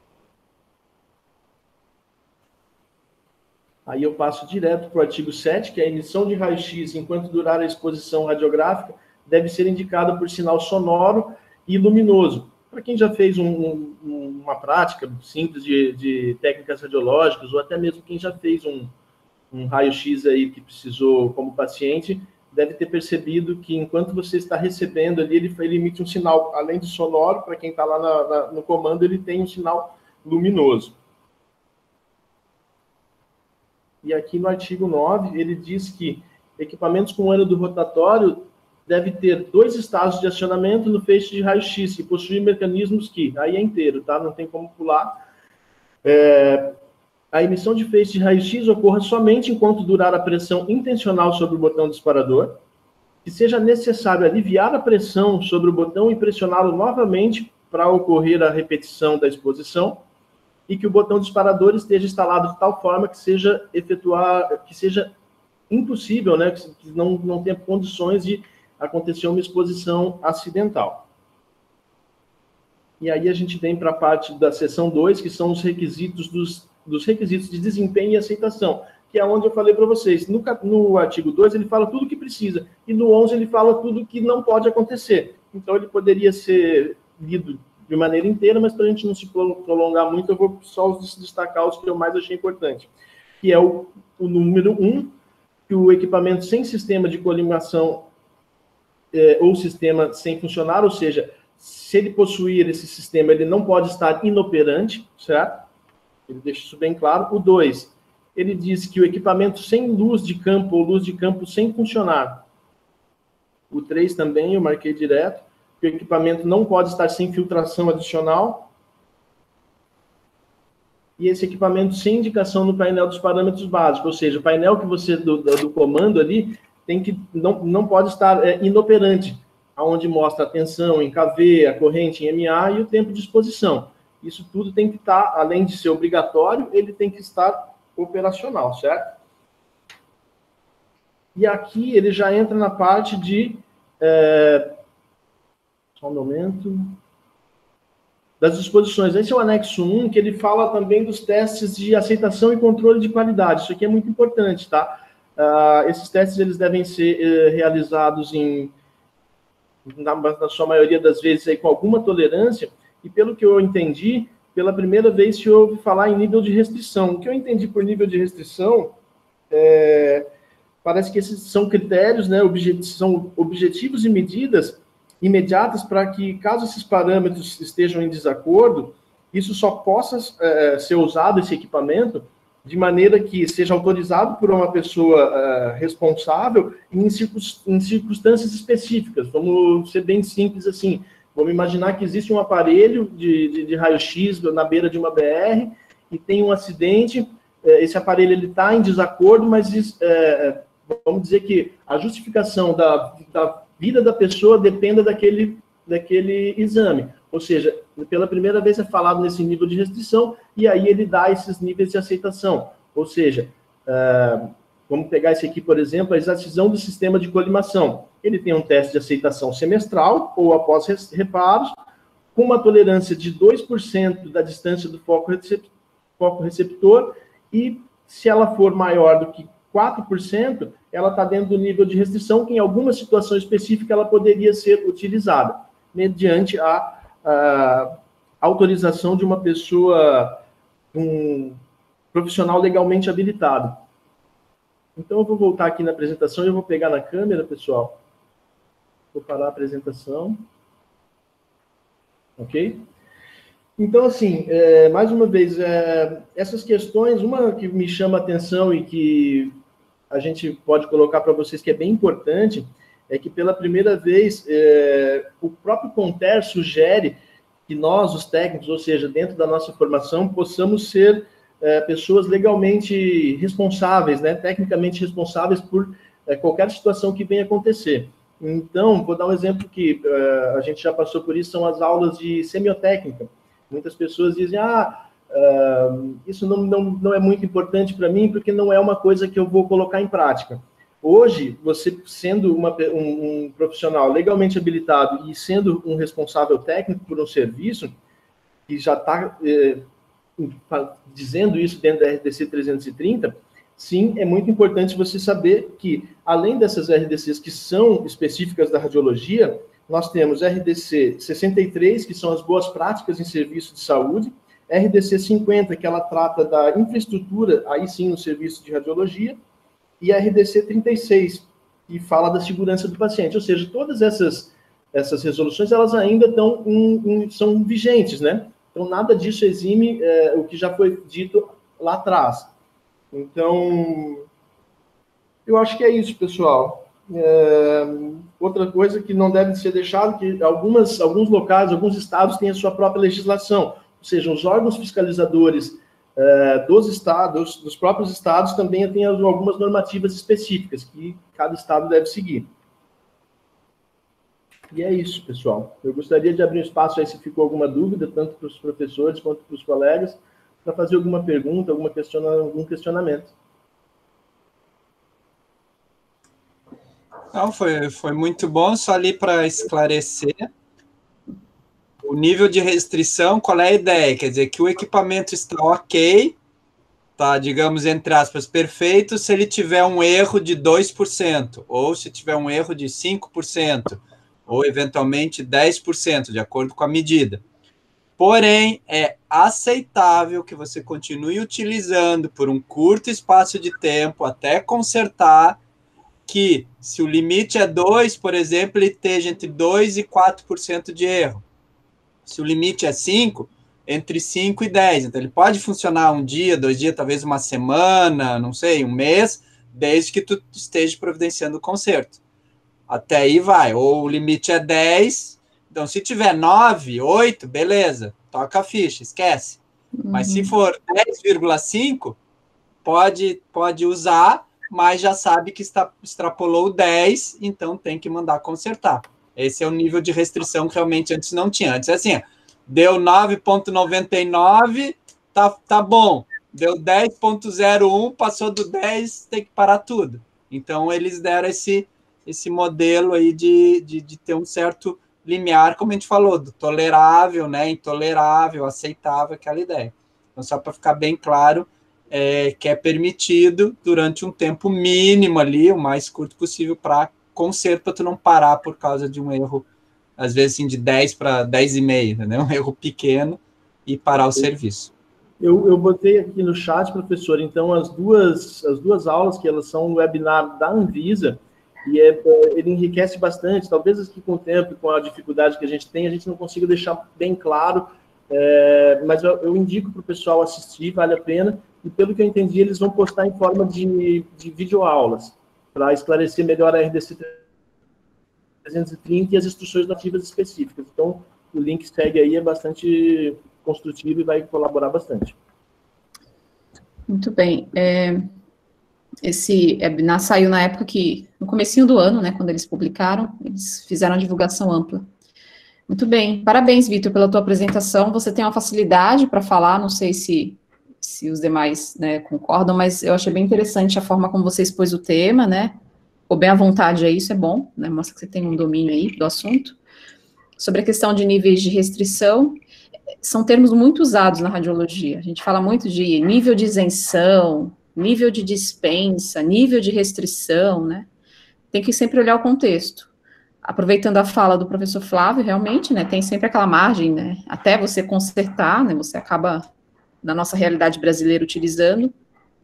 [SPEAKER 5] Aí eu passo direto para o artigo 7, que é a emissão de raio-x enquanto durar a exposição radiográfica deve ser indicada por sinal sonoro e luminoso. Para quem já fez uma prática simples de técnicas radiológicas, ou até mesmo quem já fez um raio-x aí que precisou como paciente, deve ter percebido que enquanto você está recebendo ali, ele emite um sinal, além de sonoro, para quem está lá no comando, ele tem um sinal luminoso. E aqui no artigo 9, ele diz que equipamentos com ânodo rotatório deve ter 2 estados de acionamento no feixe de raio-x e possuir mecanismos que, aí é inteiro, tá? Não tem como pular. A emissão de feixe de raio-x ocorra somente enquanto durar a pressão intencional sobre o botão disparador, que seja necessário aliviar a pressão sobre o botão e pressioná-lo novamente para ocorrer a repetição da exposição, e que o botão disparador esteja instalado de tal forma que seja impossível, né, que não tenha condições de acontecer uma exposição acidental. E aí a gente vem para a parte da seção 2, que são os requisitos dos requisitos de desempenho e aceitação, que é onde eu falei para vocês. No artigo 2 ele fala tudo o que precisa, e no 11 ele fala tudo o que não pode acontecer. Então ele poderia ser lido de maneira inteira, mas para a gente não se prolongar muito, eu vou só destacar os que eu mais achei importante. Que é o número 1, que o equipamento sem sistema de colimação ou sistema sem funcionar, ou seja, se ele possuir esse sistema, ele não pode estar inoperante, certo? Ele deixa isso bem claro. O 2, ele diz que o equipamento sem luz de campo ou luz de campo sem funcionar. O 3 também, eu marquei direto, que o equipamento não pode estar sem filtração adicional. E esse equipamento sem indicação no painel dos parâmetros básicos, ou seja, o painel que você do comando ali não pode estar inoperante, onde mostra a tensão em kV, a corrente em mA e o tempo de exposição. Isso tudo tem que estar, além de ser obrigatório, ele tem que estar operacional, certo? E aqui ele já entra na parte de... só um momento... das disposições. Esse é o anexo 1, que ele fala também dos testes de aceitação e controle de qualidade. Isso aqui é muito importante, tá? Esses testes eles devem ser realizados na sua maioria das vezes aí, com alguma tolerância, e pelo que eu entendi, pela primeira vez se ouve falar em nível de restrição. O que eu entendi por nível de restrição, parece que esses são critérios, né, são objetivos e medidas imediatas para que, caso esses parâmetros estejam em desacordo, isso só possa ser usado, esse equipamento, de maneira que seja autorizado por uma pessoa responsável em circunstâncias específicas. Vamos ser bem simples assim. Vamos imaginar que existe um aparelho de raio-x na beira de uma BR e tem um acidente, esse aparelho está em desacordo, mas vamos dizer que a justificação da vida da pessoa dependa daquele exame. Ou seja, pela primeira vez é falado nesse nível de restrição, e aí ele dá esses níveis de aceitação. Ou seja, vamos pegar esse aqui, por exemplo, a exaustão do sistema de colimação. Ele tem um teste de aceitação semestral, ou após reparos, com uma tolerância de 2% da distância do foco receptor, e Se ela for maior do que 4%, ela está dentro do nível de restrição, que em alguma situação específica ela poderia ser utilizada, mediante a autorização de uma pessoa, um profissional legalmente habilitado. Então, eu vou voltar aqui na apresentação e eu vou pegar na câmera, pessoal. Vou parar a apresentação. Ok? Então, assim, mais uma vez, essas questões, uma que me chama a atenção e que a gente pode colocar para vocês que é bem importante, é que pela primeira vez o próprio Conter sugere que nós, os técnicos, ou seja, dentro da nossa formação, possamos ser pessoas legalmente responsáveis, né, tecnicamente responsáveis por qualquer situação que venha acontecer. Então, vou dar um exemplo que a gente já passou por isso, são as aulas de semiotécnica. Muitas pessoas dizem, isso não é muito importante para mim, porque não é uma coisa que eu vou colocar em prática. Hoje, você sendo um profissional legalmente habilitado e sendo um responsável técnico por um serviço, que já está dizendo isso dentro da RDC 330, sim, é muito importante você saber que, além dessas RDCs que são específicas da radiologia, nós temos RDC 63, que são as boas práticas em serviço de saúde, RDC 50, que ela trata da infraestrutura, aí sim, no serviço de radiologia, e a RDC 36, que fala da segurança do paciente. Ou seja, todas essas resoluções, elas ainda são vigentes, né? Então, nada disso exime o que já foi dito lá atrás. Então, eu acho que é isso, pessoal. Outra coisa que não deve ser deixado, que alguns locais, alguns estados têm a sua própria legislação, ou seja, os órgãos fiscalizadores dos estados, dos próprios estados, também têm algumas normativas específicas que cada estado deve seguir. E é isso, pessoal. Eu gostaria de abrir um espaço aí se ficou alguma dúvida, tanto para os professores quanto para os colegas, para fazer alguma pergunta, algum questionamento.
[SPEAKER 1] Não, foi muito bom, só ali para esclarecer. O nível de restrição, qual é a ideia? Quer dizer, que o equipamento está ok, tá, digamos, entre aspas, perfeito, se ele tiver um erro de 2%, ou se tiver um erro de 5%, ou eventualmente 10%, de acordo com a medida. Porém, é aceitável que você continue utilizando por um curto espaço de tempo até consertar, que se o limite é 2, por exemplo, ele esteja entre 2% e 4% de erro. Se o limite é 5, entre 5 e 10. Então, ele pode funcionar um dia, 2 dias, talvez uma semana, não sei, um mês, desde que tu esteja providenciando o conserto. Até aí vai. Ou o limite é 10, então se tiver 9, 8, beleza, toca a ficha, esquece. Mas se for 10,5, pode usar, mas já sabe que extrapolou 10, então tem que mandar consertar. Esse é o nível de restrição que realmente antes não tinha. Antes é assim, deu 9,99, tá bom. Deu 10,01, passou do 10, tem que parar tudo. Então, eles deram esse modelo aí de ter um certo limiar, como a gente falou, do tolerável, né, intolerável, aceitável, aquela ideia. Então, só para ficar bem claro, que é permitido durante um tempo mínimo ali, o mais curto possível, para conserto, para tu não parar por causa de um erro, às vezes assim, de 10 para 10,5, né? Um erro pequeno, e parar o serviço.
[SPEAKER 5] Eu botei aqui no chat, professor, então as duas aulas, que elas são um webinar da Anvisa, e ele enriquece bastante, talvez aqui com o tempo, com a dificuldade que a gente tem, a gente não consiga deixar bem claro, mas eu indico para o pessoal assistir, vale a pena, e pelo que eu entendi, eles vão postar em forma de videoaulas, para esclarecer melhor a RDC 330 e as instruções nativas específicas. Então, o link segue aí, é bastante construtivo e vai colaborar bastante.
[SPEAKER 2] Muito bem. Esse webinar saiu na época no comecinho do ano, né, quando eles publicaram, eles fizeram a divulgação ampla. Muito bem. Parabéns, Vitor, pela tua apresentação. Você tem uma facilidade para falar, não sei se os demais, né, concordam, mas eu achei bem interessante a forma como você expôs o tema, né, ficou bem à vontade aí, isso é bom, né, mostra que você tem um domínio aí do assunto. Sobre a questão de níveis de restrição, são termos muito usados na radiologia, a gente fala muito de nível de isenção, nível de dispensa, nível de restrição, né? Tem que sempre olhar o contexto. Aproveitando a fala do professor Flávio, realmente, né, tem sempre aquela margem, né, até você consertar, né, você acaba, na nossa realidade brasileira, utilizando,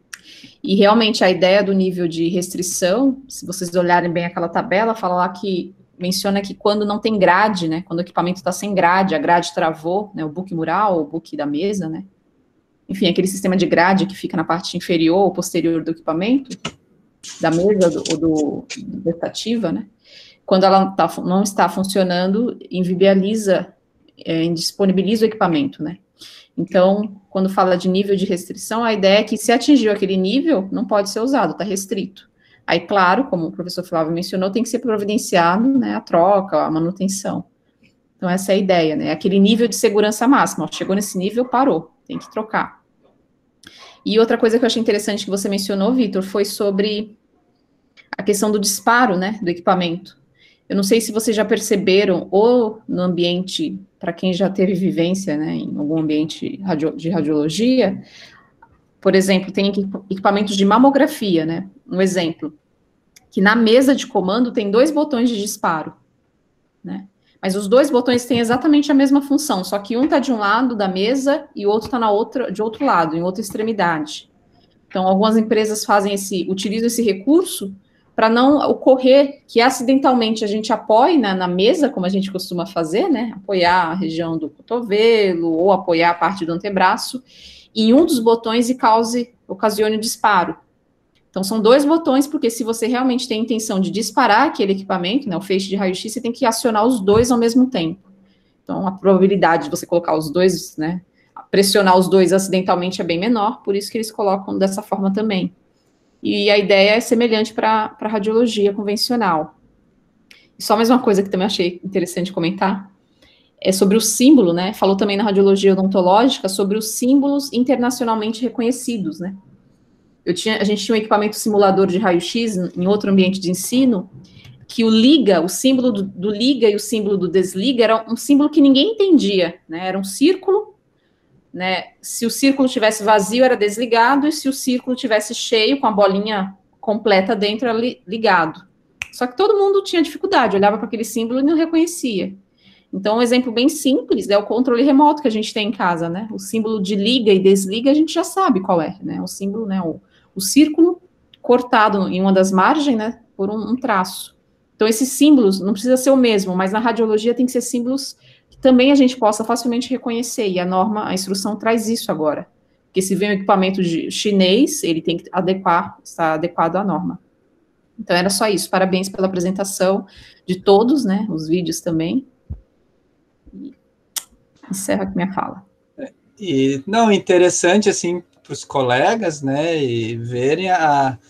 [SPEAKER 2] e realmente a ideia do nível de restrição, se vocês olharem bem aquela tabela, fala lá que, menciona que quando não tem grade, né, quando o equipamento está sem grade, a grade travou, né, o book mural, o book da mesa, né, enfim, aquele sistema de grade que fica na parte inferior ou posterior do equipamento, da mesa ou do vertativa, né, quando ela não está funcionando, inviabiliza, indisponibiliza o equipamento, né? Então, quando fala de nível de restrição, a ideia é que se atingiu aquele nível, não pode ser usado, está restrito. Aí, claro, como o professor Flávio mencionou, tem que ser providenciado, né, a troca, a manutenção. Então, essa é a ideia, né? Aquele nível de segurança máxima, chegou nesse nível, parou, tem que trocar. E outra coisa que eu achei interessante que você mencionou, Vitor, foi sobre a questão do disparo, né, do equipamento. Eu não sei se vocês já perceberam, ou no ambiente, para quem já teve vivência, né, em algum ambiente de radiologia, por exemplo, tem equipamentos de mamografia, né, um exemplo, que na mesa de comando tem 2 botões de disparo, né, mas os 2 botões têm exatamente a mesma função, só que um está de um lado da mesa e o outro está de outro lado, em outra extremidade. Então, algumas empresas utilizam esse recurso para não ocorrer que acidentalmente a gente apoie na mesa, como a gente costuma fazer, né, apoiar a região do cotovelo ou apoiar a parte do antebraço, em um dos botões e ocasione o disparo. Então, são 2 botões, porque se você realmente tem a intenção de disparar aquele equipamento, né, o feixe de raio-x, você tem que acionar os 2 ao mesmo tempo. Então, a probabilidade de você colocar os 2, né, pressionar os 2 acidentalmente é bem menor, por isso que eles colocam dessa forma também. E a ideia é semelhante para a radiologia convencional. E só mais uma coisa que também achei interessante comentar, é sobre o símbolo, né? Falou também na radiologia odontológica sobre os símbolos internacionalmente reconhecidos, né? A gente tinha um equipamento simulador de raio-x em outro ambiente de ensino, que o símbolo do liga e o símbolo do desliga era um símbolo que ninguém entendia, né? Era um círculo, né? Se o círculo estivesse vazio, era desligado, e se o círculo estivesse cheio, com a bolinha completa dentro, era ligado. Só que todo mundo tinha dificuldade, olhava para aquele símbolo e não reconhecia. Então, um exemplo bem simples é o controle remoto que a gente tem em casa, né? O símbolo de liga e desliga, a gente já sabe qual é, né? O símbolo, né? O círculo cortado em uma das margens, né? Por um traço. Então, esses símbolos não precisa ser o mesmo, mas na radiologia tem que ser símbolos que também a gente possa facilmente reconhecer, e a instrução traz isso agora, porque se vem um equipamento chinês, ele tem que estar adequado à norma. Então, era só isso, parabéns pela apresentação de todos, né, os vídeos também, e encerro aqui minha fala.
[SPEAKER 1] E, não, interessante, assim, para os colegas, né, e verem a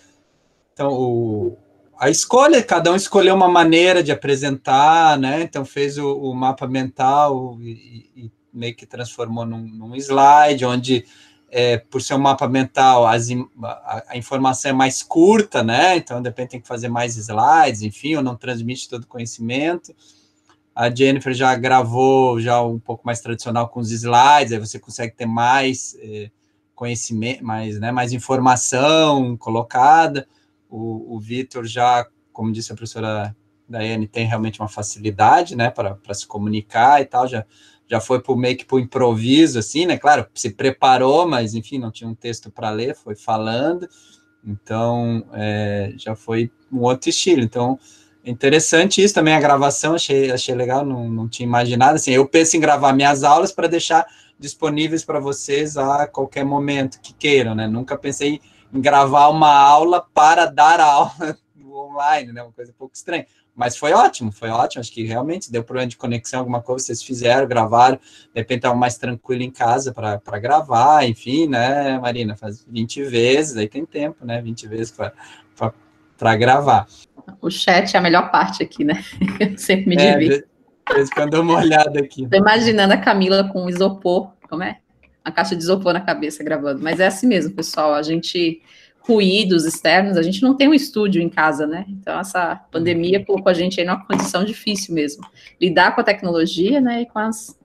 [SPEAKER 1] escolha, cada um escolheu uma maneira de apresentar, né, então fez o mapa mental e meio que transformou num slide, onde, por ser um mapa mental, a informação é mais curta, né, então de repente tem que fazer mais slides, enfim, ou não transmite todo o conhecimento. A Jennifer já gravou já um pouco mais tradicional com os slides, aí você consegue ter mais conhecimento, mais informação colocada. O Vitor já, como disse a professora Daiane, tem realmente uma facilidade, né, para se comunicar e tal, já foi meio que para o improviso, assim, né, claro, se preparou, mas, enfim, não tinha um texto para ler, foi falando, então, já foi um outro estilo. Então, interessante isso também, a gravação, achei legal, não tinha imaginado, assim, eu penso em gravar minhas aulas para deixar disponíveis para vocês a qualquer momento que queiram, né, nunca pensei em gravar uma aula para dar aula online, né, uma coisa um pouco estranha, mas foi ótimo, acho que realmente deu problema de conexão, alguma coisa vocês fizeram, gravaram, de repente estava mais tranquilo em casa para gravar, enfim, né, Marina, faz 20 vezes, aí tem tempo, né, 20 vezes para gravar.
[SPEAKER 2] O chat é a melhor parte aqui, né, eu sempre me divirto.
[SPEAKER 1] De vez em quando dou uma olhada aqui.
[SPEAKER 2] Tô imaginando a Camila com isopor, como é? A caixa de isopor na cabeça gravando, mas é assim mesmo, pessoal, ruídos externos, a gente não tem um estúdio em casa, né, então essa pandemia colocou a gente aí numa condição difícil mesmo, lidar com a tecnologia, né, e com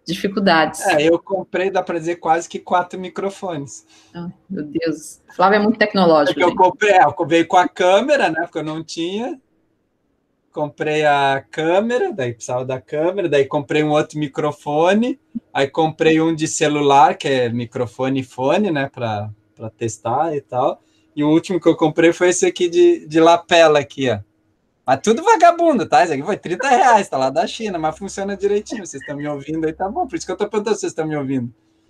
[SPEAKER 2] dificuldades.
[SPEAKER 1] Eu comprei, dá para dizer, quase que 4 microfones.
[SPEAKER 2] Meu Deus. Flávio é muito tecnológico.
[SPEAKER 1] Eu comprei com a câmera, né? Porque eu não tinha. Comprei a câmera, daí precisava da câmera, daí comprei um outro microfone, aí comprei um de celular, que é microfone e fone, né? Para testar e tal. E o último que eu comprei foi esse aqui de lapela aqui, ó. Mas tudo vagabundo, tá? Isso aqui foi R$30, tá lá da China, mas funciona direitinho. Vocês estão me ouvindo aí, tá bom. Por isso que eu tô perguntando se vocês estão me ouvindo.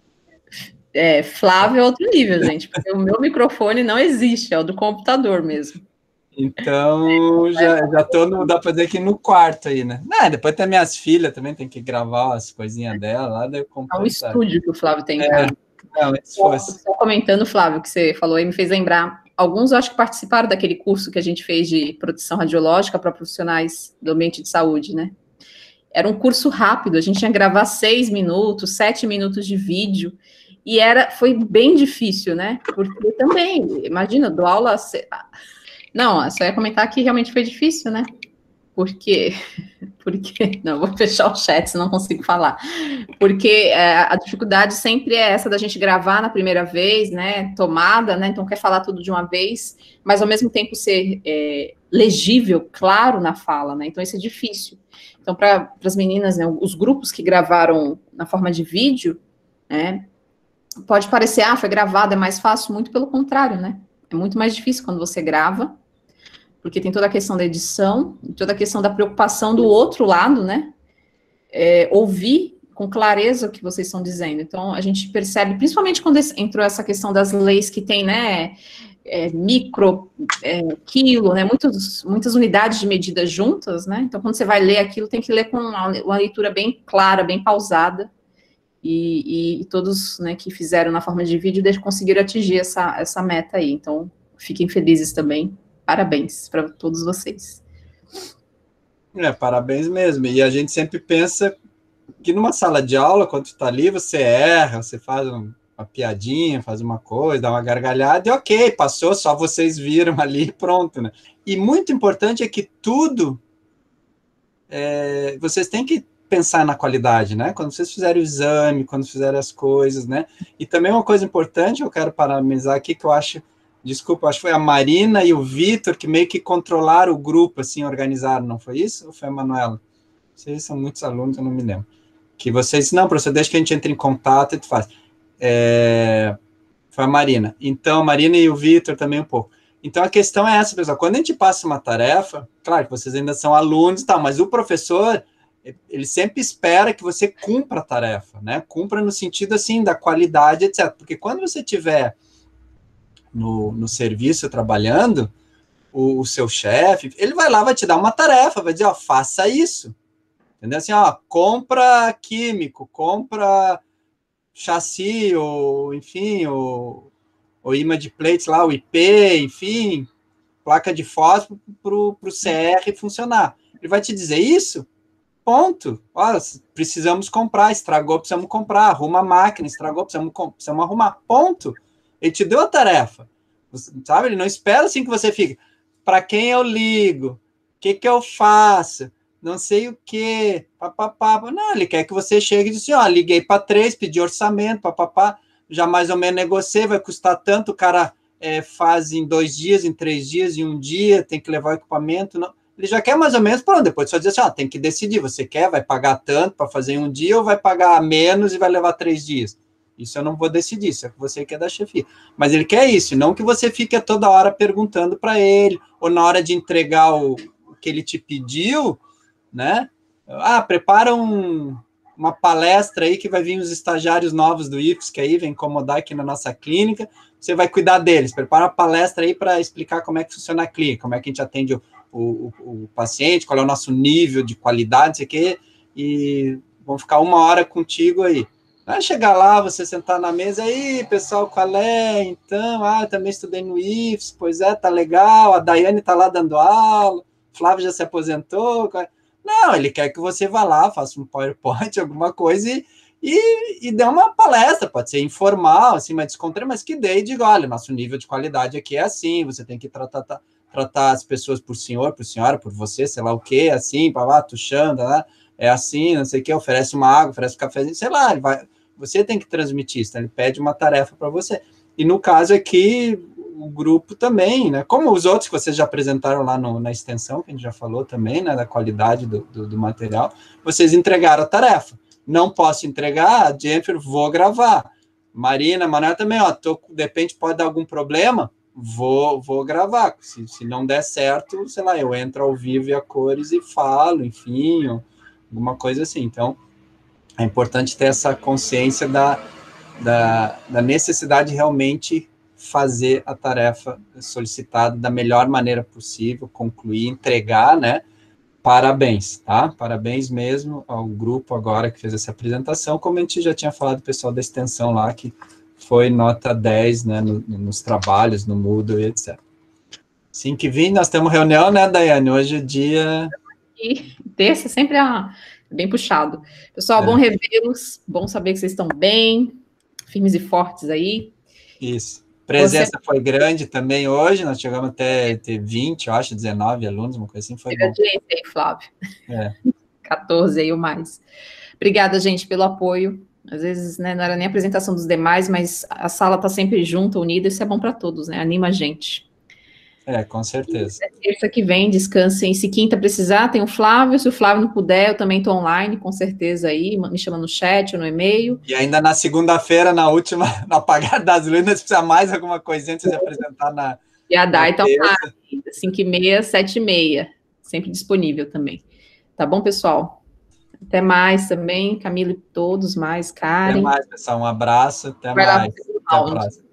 [SPEAKER 2] Flávio é outro nível, gente, porque o meu microfone não existe, é o do computador mesmo.
[SPEAKER 1] Então, já tô, dá pra dizer que no quarto aí, né? Depois tem minhas filhas também, tem que gravar as coisinhas dela lá, daí eu comprei.
[SPEAKER 2] É um estúdio que o Flávio tem em casa.
[SPEAKER 1] Não,
[SPEAKER 2] Só comentando, Flávio, que você falou aí, me fez lembrar. Alguns, eu acho que participaram daquele curso que a gente fez de proteção radiológica para profissionais do ambiente de saúde, né? Era um curso rápido, a gente tinha que gravar 6 minutos, 7 minutos de vídeo, e foi bem difícil, né? Porque também, imagina, dou aula... Não, só ia comentar que realmente foi difícil, né? Porque não, vou fechar o chat, senão não consigo falar. Porque a dificuldade sempre é essa da gente gravar na primeira vez, né? Tomada, né? Então quer falar tudo de uma vez, mas ao mesmo tempo ser legível, claro na fala, né? Então isso é difícil. Então, para as meninas, né, os grupos que gravaram na forma de vídeo, né? Pode parecer, foi gravado, é mais fácil, muito pelo contrário, né? É muito mais difícil quando você grava, porque tem toda a questão da edição, toda a questão da preocupação do outro lado, né? Ouvir com clareza o que vocês estão dizendo. Então, a gente percebe, principalmente quando entrou essa questão das leis que tem, né? Micro, quilo, né? Muitas unidades de medida juntas, né? Então, quando você vai ler aquilo, tem que ler com uma leitura bem clara, bem pausada. E todos, né, que fizeram na forma de vídeo conseguiram atingir essa meta aí. Então, fiquem felizes também. Parabéns para todos vocês.
[SPEAKER 1] Parabéns mesmo. E a gente sempre pensa que numa sala de aula, quando tu tá ali, você erra, você faz uma piadinha, faz uma coisa, dá uma gargalhada, e ok, passou, só vocês viram ali e pronto, né? E muito importante é que tudo, vocês têm que pensar na qualidade, né? Quando vocês fizerem o exame, quando fizerem as coisas, né? E também uma coisa importante, eu quero parabenizar aqui, que eu acho que foi a Marina e o Vitor que meio que controlaram o grupo, assim, organizaram, não foi isso? Ou foi a Manuela? Vocês são muitos alunos, eu não me lembro. Que vocês, não, professor, deixa que a gente entre em contato e tu faz. Foi a Marina. Então, a Marina e o Vitor também um pouco. Então, a questão é essa, pessoal, quando a gente passa uma tarefa, claro que vocês ainda são alunos e tal, mas o professor, ele sempre espera que você cumpra a tarefa, né? Cumpra no sentido, assim, da qualidade, etc. Porque quando você tiver no serviço trabalhando, o seu chefe, ele vai lá, vai te dar uma tarefa, vai dizer, faça isso. Entendeu? Assim, compra químico, compra chassi, ou, enfim, o imã de plates lá, o IP, enfim, placa de fósforo para o CR funcionar. Ele vai te dizer isso, ponto. Precisamos comprar, estragou, precisamos comprar, arruma a máquina, estragou, precisamos arrumar, ponto. Ele te deu a tarefa, sabe? Ele não espera assim que você fique, para quem eu ligo, o que eu faço, não sei o que, papapá. Não, ele quer que você chegue e diga assim, liguei para 3, pedi orçamento, papapá, já mais ou menos negociei, vai custar tanto, o cara faz em 2 dias, em 3 dias, em 1 dia, tem que levar o equipamento, não. Ele já quer mais ou menos, pronto, depois só dizer assim, tem que decidir, você quer, vai pagar tanto para fazer em 1 dia, ou vai pagar menos e vai levar 3 dias? Isso eu não vou decidir, isso é que você quer da chefia. Mas ele quer isso, não que você fique toda hora perguntando para ele, ou na hora de entregar o que ele te pediu, né? Prepara uma palestra aí que vai vir os estagiários novos do IFES, que aí vem incomodar aqui na nossa clínica, você vai cuidar deles, prepara uma palestra aí para explicar como é que funciona a clínica, como é que a gente atende o paciente, qual é o nosso nível de qualidade, não sei o quê, e vão ficar 1 hora contigo aí. Vai chegar lá, você sentar na mesa, aí, pessoal, qual é? Então, também estudei no IFES, pois tá legal, a Daiane tá lá dando aula, Flávio já se aposentou. Não, ele quer que você vá lá, faça um PowerPoint, alguma coisa, e dê uma palestra, pode ser informal, assim, mais descontraído, mas que dê e diga, olha, nosso nível de qualidade aqui é assim, você tem que tratar as pessoas por senhor, por senhora, por você, sei lá o quê, assim, tuxando, né? é assim, não sei o que, oferece uma água, oferece um cafezinho, sei lá, você tem que transmitir isso, tá? Ele pede uma tarefa para você. E no caso aqui, o grupo também, né? Como os outros que vocês já apresentaram lá na extensão, que a gente já falou também, né? Da qualidade do material, vocês entregaram a tarefa. Não posso entregar, Jennifer, vou gravar. Marina, Manuel também, ó, de repente pode dar algum problema, vou gravar. Se não der certo, sei lá, eu entro ao vivo e a cores e falo, enfim, alguma coisa assim. Então, é importante ter essa consciência da necessidade de realmente fazer a tarefa solicitada da melhor maneira possível, concluir, entregar, né? Parabéns, tá? Parabéns mesmo ao grupo agora que fez essa apresentação, como a gente já tinha falado, o pessoal da extensão lá, que foi nota 10, né, nos trabalhos, no Moodle e etc. 5h20, nós temos reunião, né, Daiane? Hoje é dia...
[SPEAKER 2] E terça sempre bem puxado. Pessoal, bom revê-los, bom saber que vocês estão bem, firmes e fortes aí.
[SPEAKER 1] Isso. Presença foi grande também hoje, nós chegamos até ter 20, eu acho, 19 alunos, uma coisa assim, foi bom.
[SPEAKER 2] Aí, Flávio. 14 aí ou mais. Obrigada, gente, pelo apoio. Às vezes, né, não era nem a apresentação dos demais, mas a sala está sempre junta, unida, isso é bom para todos, né? Anima a gente.
[SPEAKER 1] Com certeza.
[SPEAKER 2] Terça que vem, descansem. Se quinta precisar, tem o Flávio. Se o Flávio não puder, eu também estou online, com certeza aí. Me chama no chat ou no e-mail.
[SPEAKER 1] E ainda na segunda-feira, na última, no apagar das luzes, precisa mais alguma coisinha antes de apresentar na.
[SPEAKER 2] E a Dai está online, 5h30, 7h30. Sempre disponível também. Tá bom, pessoal? Até mais também. Camila e todos mais, Karen.
[SPEAKER 1] Até mais, pessoal. Um abraço. Até mais. Até a próxima.